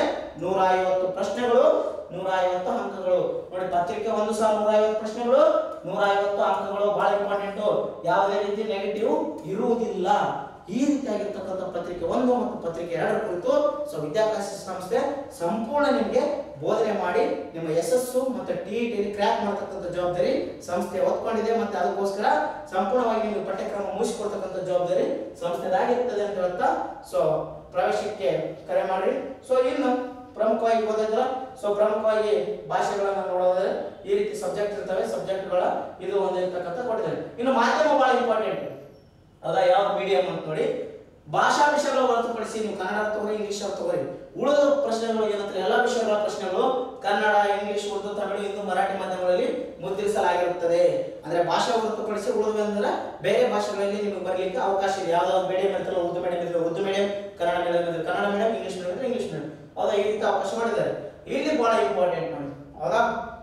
150 ಪ್ರಶ್ನೆಗಳು 150 ಅಂಕಗಳು. ನೋಡಿ ಪತ್ರಿಕೆ 1 ಸಹ 150 ಪ್ರಶ್ನೆಗಳು 150 ಅಂಕಗಳು. ಬಹಳ ಇಂಪಾರ್ಟೆಂಟ್, ಯಾವುದೇ ರೀತಿ ನೆಗೆಟಿವ್ ಇರುವುದಿಲ್ಲ. ಈ ರೀತಿಯಾಗಿರ್ತಕ್ಕಂಥ ಪತ್ರಿಕೆ 1 ಮತ್ತು ಪತ್ರಿಕೆ 2 ಕುರಿತು ಸೊ ವಿದ್ಯಾಭ್ಯಾಸ ಸಂಸ್ಥೆ ಸಂಪೂರ್ಣ ನಿಮಗೆ ಬೋಧನೆ ಮಾಡಿ ನಿಮ್ಮ ಯಶಸ್ಸು ಮತ್ತು TET ಕ್ರ್ಯಾಕ್ ಮಾಡತಕ್ಕಂಥ ಜವಾಬ್ದಾರಿ ಸಂಸ್ಥೆ ಹೊತ್ಕೊಂಡಿದೆ. ಮತ್ತೆ ಅದಕ್ಕೋಸ್ಕರ ಸಂಪೂರ್ಣವಾಗಿ ನಿಮಗೆ ಪಠ್ಯಕ್ರಮ ಮುಗಿಸಿಕೊಡ್ತಕ್ಕಂಥ ಜವಾಬ್ದಾರಿ ಸಂಸ್ಥೆದಾಗಿರ್ತದೆ ಅಂತ ಹೇಳ್ತಾ ಸೊ ಪ್ರವೇಶಕ್ಕೆ ಕರೆ ಮಾಡಿ. ಸೊ ಇನ್ನು ಪ್ರಮುಖವಾಗಿ ಓದಿದ್ರ ಸೊ ಪ್ರಮುಖವಾಗಿ ಭಾಷೆಗಳನ್ನ ನೋಡೋದಾದ್ರೆ ಈ ರೀತಿ ಸಬ್ಜೆಕ್ಟ್ ಇರ್ತವೆ. ಸಬ್ಜೆಕ್ಟ್ಗಳ ಇದು ಒಂದು ಇರ್ತಕ್ಕಂಥ ಕೊಟ್ಟಿದ್ದಾರೆ. ಇನ್ನು ಮಾಧ್ಯಮ ಬಹಳ ಇಂಪಾರ್ಟೆಂಟ್ ಹೌದಾ, ಯಾವ ಮೀಡಿಯಂ ಅಂತ ನೋಡಿ. ಭಾಷಾ ವಿಷಯಗಳು ಹೊರತುಪಡಿಸಿ ನೀವು ಕನ್ನಡ ತಗೋರಿ, ಇಂಗ್ಲಿಷ್ ತಗೋರಿ, ಉಳಿದ ಪ್ರಶ್ನೆಗಳು ಏನಂದ್ರೆ ಎಲ್ಲಾ ವಿಷಯಗಳ ಪ್ರಶ್ನೆಗಳು ಕನ್ನಡ, ಇಂಗ್ಲಿಷ್, ಉರ್ದು, ತಮಿಳು, ಹಿಂದಿ, ಮರಾಠಿ ಮಾಧ್ಯಮಗಳಲ್ಲಿ ಮುದ್ರಿಸಲಾಗಿರುತ್ತದೆ. ಅಂದ್ರೆ ಭಾಷೆ ಹೊರತುಪಡಿಸಿ ಉಳಿದಂದ್ರೆ ಬೇರೆ ಭಾಷೆಗಳಲ್ಲಿ ನಿಮಗೆ ಬರಲಿಕ್ಕೆ ಅವಕಾಶ ಇದೆ. ಯಾವ್ದಾದ್ರು ಮೀಡಿಯಂ ಇರ್ತಲ್ಲ, ಉರ್ದು ಮೀಡಿಯಂ ಇದ್ರೆ ಉರ್ದು ಮೀಡಿಯಂ, ಕನ್ನಡ ಮೀಡಿಯಂ ಇದ್ರೆ ಕನ್ನಡ ಮೀಡಿಯಂ, ಇಂಗ್ಲಿಷ್ ಮೀಡಿಯಂ ಇದ್ರೆ ಇಂಗ್ಲಿಷ್ ಮೀಡಿಯಂ ಹೌದಾ, ಈ ರೀತಿ ಅವಕಾಶ ಮಾಡಿದ್ದಾರೆ. ಇಲ್ಲಿ ಬಹಳ ಇಂಪಾರ್ಟೆಂಟ್ ನೋಡಿ ಹೌದಾ.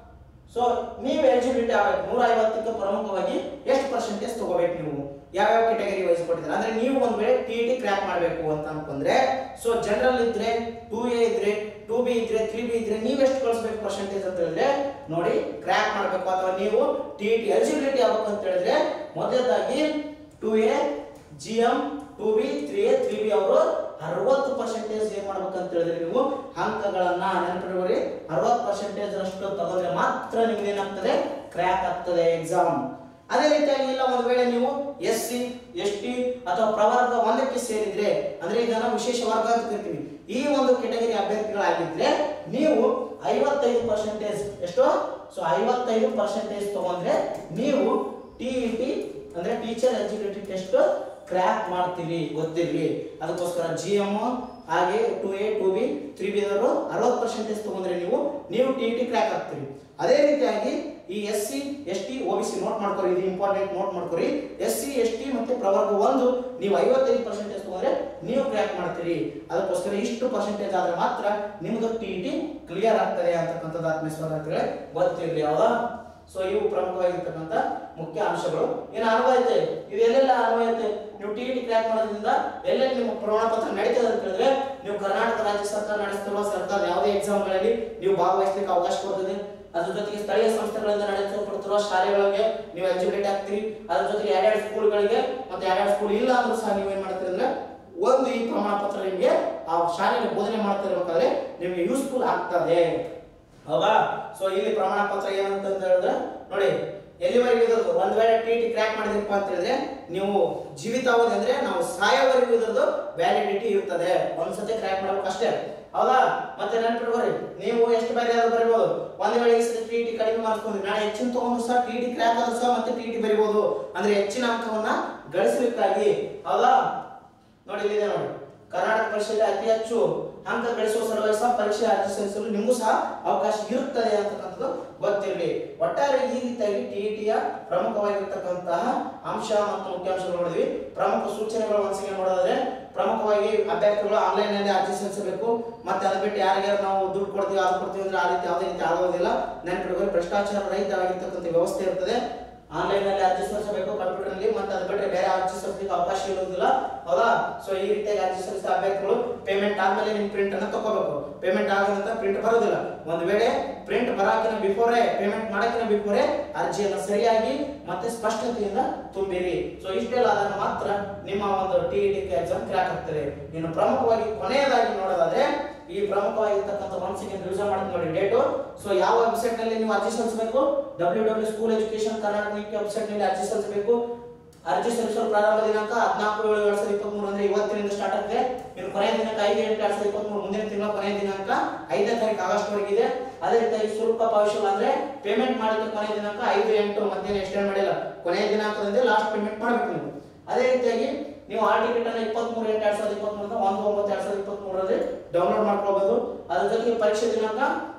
ಸೊ ನೀವು ಎಲಿಜಿಬಿಲಿಟಿ ಆಗಬೇಕು 150ಕ್ಕೆ ಪ್ರಮುಖವಾಗಿ ಎಷ್ಟು ಪರ್ಸೆಂಟೇಜ್ ತಗೋಬೇಕು, ನೀವು ಯಾವ್ಯಾವ ಕೆಟಗರಿ ವೈಸ್ ಕೊಟ್ಟಿದ್ದಾರೆ ಅಂದ್ರೆ ನೀವು ಒಂದ್ ವೇಳೆ TET ಕ್ರ್ಯಾಕ್ ಮಾಡಬೇಕು ಅಂತ ಅನ್ಕೊಂಡ್ರೆ ಸೊ ಜನರಲ್ ಇದ್ರೆ 2A ಇದ್ರೆ 2B ಇದ್ರೆ 3B ಇದ್ರೆ ನೀವು ಎಷ್ಟು ಕಳಿಸಬೇಕು ಪರ್ಸೆಂಟೇಜ್ ಅಂತ ಹೇಳಿದ್ರೆ ನೋಡಿ ಕ್ರ್ಯಾಕ್ ಮಾಡಬೇಕು ಅಥವಾ ನೀವು TET ಎಲಿಜಿಬಿಲಿಟಿ ಆಗಬೇಕು ಅಂತ ಹೇಳಿದ್ರೆ ಮೊದಲದಾಗಿ 2A GM 2B 3A 3B ಅವರು 60% ಏನ್ ಮಾಡ್ಬೇಕಂತ ಹೇಳಿದ್ರೆ ನೀವು ಅಂಕಗಳನ್ನ ನೆನಪಿಟ್ಕೊಳ್ಳಿ. 60% ಅಷ್ಟು ತಗೊಂಡ್ರೆ ಮಾತ್ರ ನಿಮ್ಗೆ ಏನಾಗ್ತದೆ ಕ್ರ್ಯಾಕ್ ಆಗ್ತದೆ ಎಕ್ಸಾಮ್. ಅದೇ ರೀತಿಯಾಗಿ ಇಲ್ಲ ಒಂದು ವೇಳೆ ನೀವು SC ST ಅಥವಾ ಪ್ರವರ್ಗ 1ಕ್ಕೆ ಸೇರಿದ್ರೆ ಅಂದ್ರೆ ಇದನ್ನ ವಿಶೇಷ ವರ್ಗ ಅಂತ ಕರಿತೀವಿ, ಈ ಒಂದು ಕೆಟಗರಿ ಅಭ್ಯರ್ಥಿಗಳಾಗಿದ್ರೆ ನೀವು 55% ಎಷ್ಟು ಸೊ 55% ತಗೊಂಡ್ರೆ ನೀವು TET ಅಂದ್ರೆ ಟೀಚರ್ ಎಲಿಜಿಬಿಲಿಟಿ ಟೆಸ್ಟ್ ಕ್ರ್ಯಾಕ್ ಮಾಡ್ತೀರಿ ಗೊತ್ತಿರಲಿ. ಅದಕ್ಕೋಸ್ಕರ GM ಹಾಗೆ 2A 2B 3B ದವರು 60% ತಗೊಂಡ್ರೆ ನೀವು TET ಕ್ರ್ಯಾಕ್ ಆಗ್ತೀರಿ. ಅದೇ ರೀತಿಯಾಗಿ ಈ SC ST OBC ನೋಟ್ ಮಾಡ್ಕೊರಿ, ಇದು ಇಂಪಾರ್ಟೆಂಟ್ ನೋಟ್ ಮಾಡ್ಕೊರಿ. SC ST ಮತ್ತೆ ಪ್ರವರ್ಗ 1 ನೀವು 55% ತಗೊಂಡ್ರೆ ನೀವು ಕ್ರ್ಯಾಕ್ ಮಾಡ್ತೀರಿ. ಅದಕ್ಕೋಸ್ಕರ ಇಷ್ಟು ಪರ್ಸೆಂಟೇಜ್ ಆದ್ರೆ ಮಾತ್ರ ನಿಮ್ದು TET ಕ್ಲಿಯರ್ ಆಗ್ತದೆ ಅಂತಕ್ಕಂಥದ್ದು ಆತ್ಮವಿಶ್ವಾಸ ಗೊತ್ತಿರಲಿ ಹೌದಾ. ಸೊ ಇವು ಪ್ರಮುಖವಾಗಿರ್ತಕ್ಕಂಥ ಮುಖ್ಯ ಅಂಶಗಳು. ಏನು ಅನ್ವಯತೆ, ಇದು ಎಲ್ಲೆಲ್ಲ ಅನ್ವಯತೆ, ನೀವು TET ಕ್ರ್ಯಾಕ್ ಮಾಡೋದ್ರಿಂದ ಎಲ್ಲೆಲ್ಲಿ ನಿಮ್ಮ ಪ್ರಮಾಣ ಪತ್ರ ನಡೀತದೆ ಅಂತ ಹೇಳಿದ್ರೆ ನೀವು ಕರ್ನಾಟಕ ರಾಜ್ಯ ಸರ್ಕಾರ ನಡೆಸ್ತಿರುವ ಸರ್ಕಾರ ಯಾವುದೇ ಎಕ್ಸಾಮ್ಗಳಲ್ಲಿ ನೀವು ಭಾಗವಹಿಸಲಿಕ್ಕೆ ಅವಕಾಶ ಕೊಡ್ತದೆ. ಅದ್ರ ಜೊತೆಗೆ ಸ್ಥಳೀಯ ಸಂಸ್ಥೆಗಳಿಂದ ನಡೆಸಲ್ಪಡ್ತಿರುವ ಶಾಲೆಗಳಿಗೆ ನೀವು ಎಲಿಜಿಬಿಲಿಟಿ ಆಗ್ತೀರಿ. ಅದ್ರ ಜೊತೆಗೆ ಎರಡೆರಡು ಸ್ಕೂಲ್ಗಳಿಗೆ ಮತ್ತೆ ಎರಡೆರಡು ಸ್ಕೂಲ್ ಇಲ್ಲ ಅಂದ್ರೂ ಸಹ ನೀವು ಏನ್ ಮಾಡ್ತೀರಿ ಅಂದ್ರೆ ಒಂದು ಈ ಪ್ರಮಾಣ ಪತ್ರ ನಿಮಗೆ ಆ ಶಾಲೆಗೆ ಬೋಧನೆ ಮಾಡ್ತಿರ್ಬೇಕಾದ್ರೆ ನಿಮಗೆ ಯೂಸ್ಫುಲ್ ಆಗ್ತದೆ ಹೌದಾ. ಸೊ ಇಲ್ಲಿ ಪ್ರಮಾಣ ಪತ್ರ ಏನಂತ ಹೇಳಿದ್ರೆ ನೋಡಿ ಎಲ್ಲಿವರೆಗೂ ಇದ್ರದ್ದು ಒಂದ್ ವೇಳೆ TET ಕ್ರ್ಯಾಕ್ ಮಾಡಿದ್ರಪ್ಪ ಅಂತ ಹೇಳಿದ್ರೆ ನೀವು ಜೀವಿತಾವಧಿ ಅಂದ್ರೆ ನಾವು ಸಾಯೋವರೆಗೂ ಇದ್ರದ್ದು ವ್ಯಾಲಿಡಿಟಿ ಇರ್ತದೆ. ಒಂದ್ಸತಿ ಕ್ರ್ಯಾಕ್ ಮಾಡ್ಬೇಕು ಅಷ್ಟೇ ಹೌದಾ. ಮತ್ತೆ ನೆನಪಿಟ್ಕೋರಿ ನೀವು ಎಷ್ಟು ಬಾರಿ ಆದ್ರೂ ಬರಿಬಹುದು. ಒಂದ್ ವೇಳೆ ಈ ಸತಿ TET ಕಡಿಮೆ ಮಾಡ್ಕೊಂಡ್ರೆ ನಾಳೆ ಹೆಚ್ಚಿನ ತಗೊಂಡು ಸಹ TET ಕ್ರ್ಯಾಕ್ ಆದ್ರೂ ಸಹ ಮತ್ತೆ TET ಬರಿಬಹುದು. ಅಂದ್ರೆ ಹೆಚ್ಚಿನ ಅಂಕವನ್ನ ಗಳಿಸಲಿಕ್ಕಾಗಿ ಹೌದಾ. ನೋಡಿ ಇಲ್ಲಿದೆ ನೋಡಿ, ಕರ್ನಾಟಕ ಪರೀಕ್ಷೆಯಲ್ಲಿ ಅತಿ ಹೆಚ್ಚು ಅಂಕ ಗಳಿಸುವ ಸಲುವಾಗಿ ಸಹ ಪರೀಕ್ಷೆ ಅರ್ಜಿ ಸಲ್ಲಿಸಲು ನಿಮಗೂ ಸಹ ಅವಕಾಶ ಇರುತ್ತದೆ ಅಂತಕ್ಕಂಥದ್ದು ಗೊತ್ತಿರಲಿ. ಒಟ್ಟಾರೆ ಈ ರೀತಿಯಾಗಿ TETಯ ಪ್ರಮುಖವಾಗಿರ್ತಕ್ಕಂತಹ ಅಂಶ ಮತ್ತು ಮುಖ್ಯಾಂಶಗಳು ನೋಡಿದ್ವಿ. ಪ್ರಮುಖ ಸೂಚನೆಗಳು ಒಂದ್ಸಲ ನೋಡೋದಾದ್ರೆ ಪ್ರಮುಖವಾಗಿ ಅಭ್ಯರ್ಥಿಗಳು ಆನ್ಲೈನ್ ನಲ್ಲಿ ಅರ್ಜಿ ಸಲ್ಲಿಸಬೇಕು. ಮತ್ತೆ ಅದ್ ಬಿಟ್ಟು ಯಾರಿಗಾರು ನಾವು ದುಡ್ಡು ಕೊಡ್ತೀವಿ ಅದು ಕೊಡ್ತೀವಿ ಅಂದ್ರೆ ಆ ರೀತಿ ಯಾವುದೇ ರೀತಿ ಆಗೋದಿಲ್ಲ. ನೆನಪಿಟ್ಕೊಳ್ಳಿ, ಭ್ರಷ್ಟಾಚಾರ ರಹಿತವಾಗಿರ್ತಕ್ಕಂಥ ವ್ಯವಸ್ಥೆ ಇರ್ತದೆ. ಆನ್ಲೈನ್ ನಲ್ಲಿ ಅರ್ಜಿ ಸಲ್ಲಿಸಬೇಕು ಕಂಪ್ಯೂಟರ್ ನಲ್ಲಿ, ಮತ್ತೆ ಅದು ಬಿಟ್ಟರೆ ಬೇರೆ ಅರ್ಜಿ ಸಲ್ಲಿಸಲಿಕ್ಕೆ ಅವಕಾಶ ಇರುವುದಿಲ್ಲ, ಹೌದಾ? ಸೊ ಈ ರೀತಿಯಾಗಿ ಅರ್ಜಿ ಸಲ್ಲಿಸಿದ ಅಭ್ಯರ್ಥಿಗಳು ಪೇಮೆಂಟ್ ಆದ್ಮೇಲೆ ನಿಮ್ಮ ಪ್ರಿಂಟ್ ಅನ್ನು ತಗೋಬೇಕು. ಪೇಮೆಂಟ್ ಆಗದಂತ ಪ್ರಿಂಟ್ ಬರೋದಿಲ್ಲ. ಒಂದು ವೇಳೆ ಪ್ರಿಂಟ್ ಬರಾಕಿನ ಬಿಫೋರೇ, ಪೇಮೆಂಟ್ ಮಾಡಕ್ಕಿನ ಬಿಫೋರೇ ಅರ್ಜಿಯನ್ನು ಸರಿಯಾಗಿ ಮತ್ತೆ ಸ್ಪಷ್ಟತೆಯಿಂದ ತುಂಬಿರಿ. ಸೊ ಇಷ್ಟೆಲ್ಲ ಆದಾಗ ಮಾತ್ರ ನಿಮ್ಮ ಒಂದು TET ಎಕ್ಸಾಮ್ ಕ್ರ್ಯಾಕ್ ಆಗ್ತದೆ. ಇನ್ನು ಪ್ರಮುಖವಾಗಿ ಕೊನೆಯದಾಗಿ ನೋಡೋದಾದ್ರೆ, ಈ ಪ್ರಮುಖವಾಗಿರ್ತಕ್ಕಂಥ ಒನ್ ಸೆಕೆಂಡ್ ರಿವಿಷನ್ ಮಾಡ್ತೀನಿ ನೋಡಿ ಡೇಟು. ಸೊ ಯಾವ ವೆಬ್ಸೈಟ್ ನಲ್ಲಿ ನೀವು ಅರ್ಜಿ ಸಲ್ಲಿಸಬೇಕು? www.school-education-karnataka ವೆಬ್ಸೈಟ್ ನಲ್ಲಿ ಅರ್ಜಿ ಸಲ್ಲಿಸಬೇಕು. ಅರ್ಜಿ ಸಲ್ಲಿಸಲು ಪ್ರಾರಂಭ ದಿನಾಂಕ 14/7/2023 ಅಂದ್ರೆ ಇವತ್ತಿನಿಂದ ಸ್ಟಾರ್ಟ್ ಆಗಿದೆ. ಇನ್ನು ಕೊನೆಯ ದಿನಾಂಕ 5/8/2023, ಮುಂದಿನ ತಿಂಗಳ ಕೊನೆಯ ದಿನಾಂಕ 5ನೇ ತಾರೀಕು ಆಗಸ್ಟ್ ವರೆಗೆ ಇದೆ. ಅದೇ ರೀತಿಯಾಗಿ ಶುಲ್ಕ ಪಾವತಿಸಲು ಅಂದ್ರೆ ಪೇಮೆಂಟ್ ಮಾಡಲಿಕ್ಕೆ ಕೊನೆಯ ದಿನಾಂಕ 5/8, ಮತ್ತೇನು ಎಕ್ಸ್ಟೆಂಡ್ ಮಾಡಿಲ್ಲ, ಕೊನೆಯ ದಿನಾಂಕದಿಂದ ಲಾಸ್ಟ್ ಪೇಮೆಂಟ್ ಮಾಡಬೇಕು ನೀವು. ಅದೇ ರೀತಿಯಾಗಿ ನೀವು ಆಲ್ ಟಿಕೆಟ್ ಅನ್ನು 23/8/2023 1/9/2023 ಡೌನ್ಲೋಡ್ ಮಾಡ್ಕೊಳ್ಬಹುದು. ಅದರ ಜೊತೆಗೆ ಪರೀಕ್ಷೆ ದಿನಾಂಕ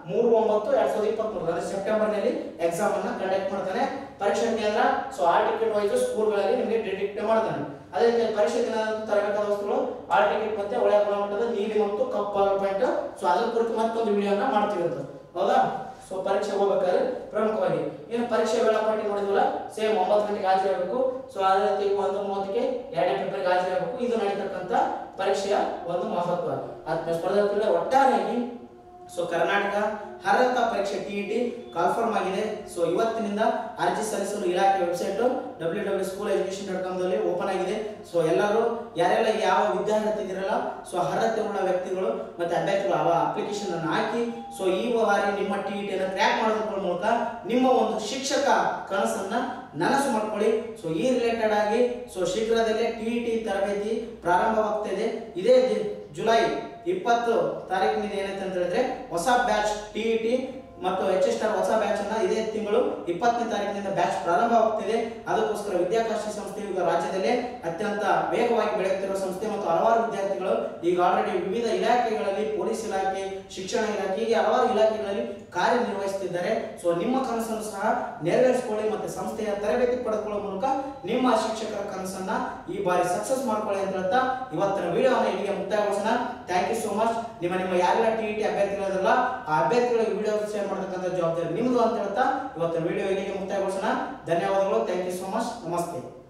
3/9/2023 ಅಂದ್ರೆ ಸೆಪ್ಟೆಂಬರ್ ನಲ್ಲಿ ಎಕ್ಸಾಮ್ ಅನ್ನ ಕಂಡಕ್ಟ್ ಮಾಡ್ತಾನೆ. ಪರೀಕ್ಷಾ ಕೇಂದ್ರ ಸೊ ಆಲ್ ಟಿಕೆಟ್ ವೈಸ್ ಸ್ಕೂಲ್ಗಳಲ್ಲಿ ನಿಮಗೆ ಡಿಟೆಕ್ಟ್ ಮಾಡ್ತಾನೆ. ಅದೇ ರೀತಿ ಪರೀಕ್ಷೆ ದಿನದಂದು ತರಬೇಕಾದ ವಸ್ತುಗಳು ಆಲ್ ಟಿಕೆಟ್ ಮತ್ತೆ ಒಳ್ಳೆಯ ಗುಣಮಟ್ಟದ ನೀಲಿ ಮತ್ತು ಕಪ್ಪು ಪಾಯಿಂಟ್. ಸೊ ಅದರ ಕುರಿತು ಮತ್ತೊಂದು ವಿಡಿಯೋನ ಮಾಡ್ತೀವಿ ಅಂತ, ಹೌದಾ? ಸೊ ಪರೀಕ್ಷೆ ಹೋಗ್ಬೇಕಾದ್ರೆ ಪ್ರಮುಖವಾಗಿ ಇನ್ನು ಪರೀಕ್ಷೆ ವೇಳಾಪಟ್ಟಿ ನೋಡಿದ್ವಲ್ಲ, ಸೇಮ್ 9 ಗಂಟೆಗೆ ಹಾಜರಾಗಬೇಕು. ಸೊ ಅದೇ ರೀತಿ 1:30ಕ್ಕೆ 2ನೇ ಪೇಪರ್ಗೆ ಹಾಜರಾಗಬೇಕು. ಇದು ನಡೀತಕ್ಕಂಥ ಪರೀಕ್ಷೆಯ ಒಂದು ಮಹತ್ವ. ಸ್ಪರ್ಧಾರ್ಥಿಗಳ ಒಟ್ಟಾರೆಯಾಗಿ ಸೊ ಕರ್ನಾಟಕ ಅರ್ಹತಾ ಪರೀಕ್ಷೆ TET ಕನ್ಫರ್ಮ್ ಆಗಿದೆ. ಸೊ ಇವತ್ತಿನಿಂದ ಅರ್ಜಿ ಸಲ್ಲಿಸಲು ಇಲಾಖೆ ವೆಬ್ಸೈಟ್ www.school-education.com ದಲ್ಲಿ ಓಪನ್ ಆಗಿದೆ. ಸೊ ಎಲ್ಲರೂ ಯಾರೆಲ್ಲ ಯಾವ ವಿದ್ಯಾರ್ಥಿ ಇದಿರಲ್ಲ, ಸೊ ಅರ್ಹತೆ ಉಳ್ಳ ವ್ಯಕ್ತಿಗಳು ಮತ್ತೆ ಅಭ್ಯರ್ಥಿಗಳು ಆ ಅಪ್ಲಿಕೇಶನ್ ಅನ್ನು ಹಾಕಿ ಸೊ ಈ ಬಾರಿ ನಿಮ್ಮ TET ಅನ್ನು ಕ್ರ್ಯಾಕ್ ಮಾಡೋದ್ರ ಮೂಲಕ ನಿಮ್ಮ ಒಂದು ಶಿಕ್ಷಕ ಕನಸನ್ನ ನನಸು ಮಾಡ್ಕೊಳ್ಳಿ. ಸೊ ಈ ರಿಲೇಟೆಡ್ ಆಗಿ ಸೊ ಶೀಘ್ರದಲ್ಲೇ TET ತರಬೇತಿ ಪ್ರಾರಂಭವಾಗ್ತಿದೆ. ಇದೇ ಜುಲೈ 20 ತಾರೀಕಿನಿಂದ ಏನಂತ ಹೇಳಿದ್ರೆ ಹೊಸ ಬ್ಯಾಚ್ TET ಮತ್ತು HS ಹೊಸ ಬ್ಯಾಚ್ ಅನ್ನ ಇದೇ ತಿಂಗಳು 20ನೇ ತಾರೀಕಿನಿಂದ ಬ್ಯಾಚ್ ಪ್ರಾರಂಭವಾಗುತ್ತಿದೆ. ಅದಕ್ಕೋಸ್ಕರ ವಿದ್ಯಾಕಾಶಿ ಸಂಸ್ಥೆ ಈಗ ರಾಜ್ಯದಲ್ಲೇ ಅತ್ಯಂತ ವೇಗವಾಗಿ ಬೆಳೆಯುತ್ತಿರುವ ಸಂಸ್ಥೆ ಮತ್ತು ಹಲವಾರು ವಿದ್ಯಾರ್ಥಿಗಳು ಈಗ ಆಲ್ರೆಡಿ ವಿವಿಧ ಇಲಾಖೆಗಳಲ್ಲಿ, ಪೊಲೀಸ್ ಇಲಾಖೆ, ಶಿಕ್ಷಣ ಇಲಾಖೆ, ಹೀಗೆ ಹಲವಾರು ಇಲಾಖೆಗಳಲ್ಲಿ ಕಾರ್ಯನಿರ್ವಹಿಸುತ್ತಿದ್ದಾರೆ. ಸೊ ನಿಮ್ಮ ಕನಸನ್ನು ಸಹ ನೆರವೇರಿಸಿಕೊಳ್ಳಿ ಮತ್ತೆ ಸಂಸ್ಥೆಯ ತರಬೇತಿ ಪಡೆದುಕೊಳ್ಳುವ ಮೂಲಕ ನಿಮ್ಮ ಶಿಕ್ಷಕರ ಕನಸನ್ನ ಈ ಬಾರಿ ಸಕ್ಸಸ್ ಮಾಡ್ಕೊಳ್ಳಿ ಅಂತ ಹೇಳ್ತಾ ಇವತ್ತಿನ ವಿಡಿಯೋವನ್ನು ಇಲ್ಲಿಗೆ ಮುಕ್ತಾಯಗೊಳಿಸೋಣ. Thank you so much. ನಿಮ್ಮ ಯಾರೆಲ್ಲ TET ಅಭ್ಯರ್ಥಿಗಳಿರಲ್ಲ ಆ ಅಭ್ಯರ್ಥಿಗಳಿಗೆ ವಿಡಿಯೋ ಶೇರ್ ಮಾಡತಕ್ಕಂಥ ಜವಾಬ್ದಾರಿ ನಿಮ್ಮದು ಅಂತ ಹೇಳ್ತಾ ಇವತ್ತಿನ ವಿಡಿಯೋ ಇಲ್ಲಿಗೆ ಮುಕ್ತಾಯಗೊಳಿಸೋಣ. ಧನ್ಯವಾದಗಳು. Thank you so much. ನಮಸ್ತೆ.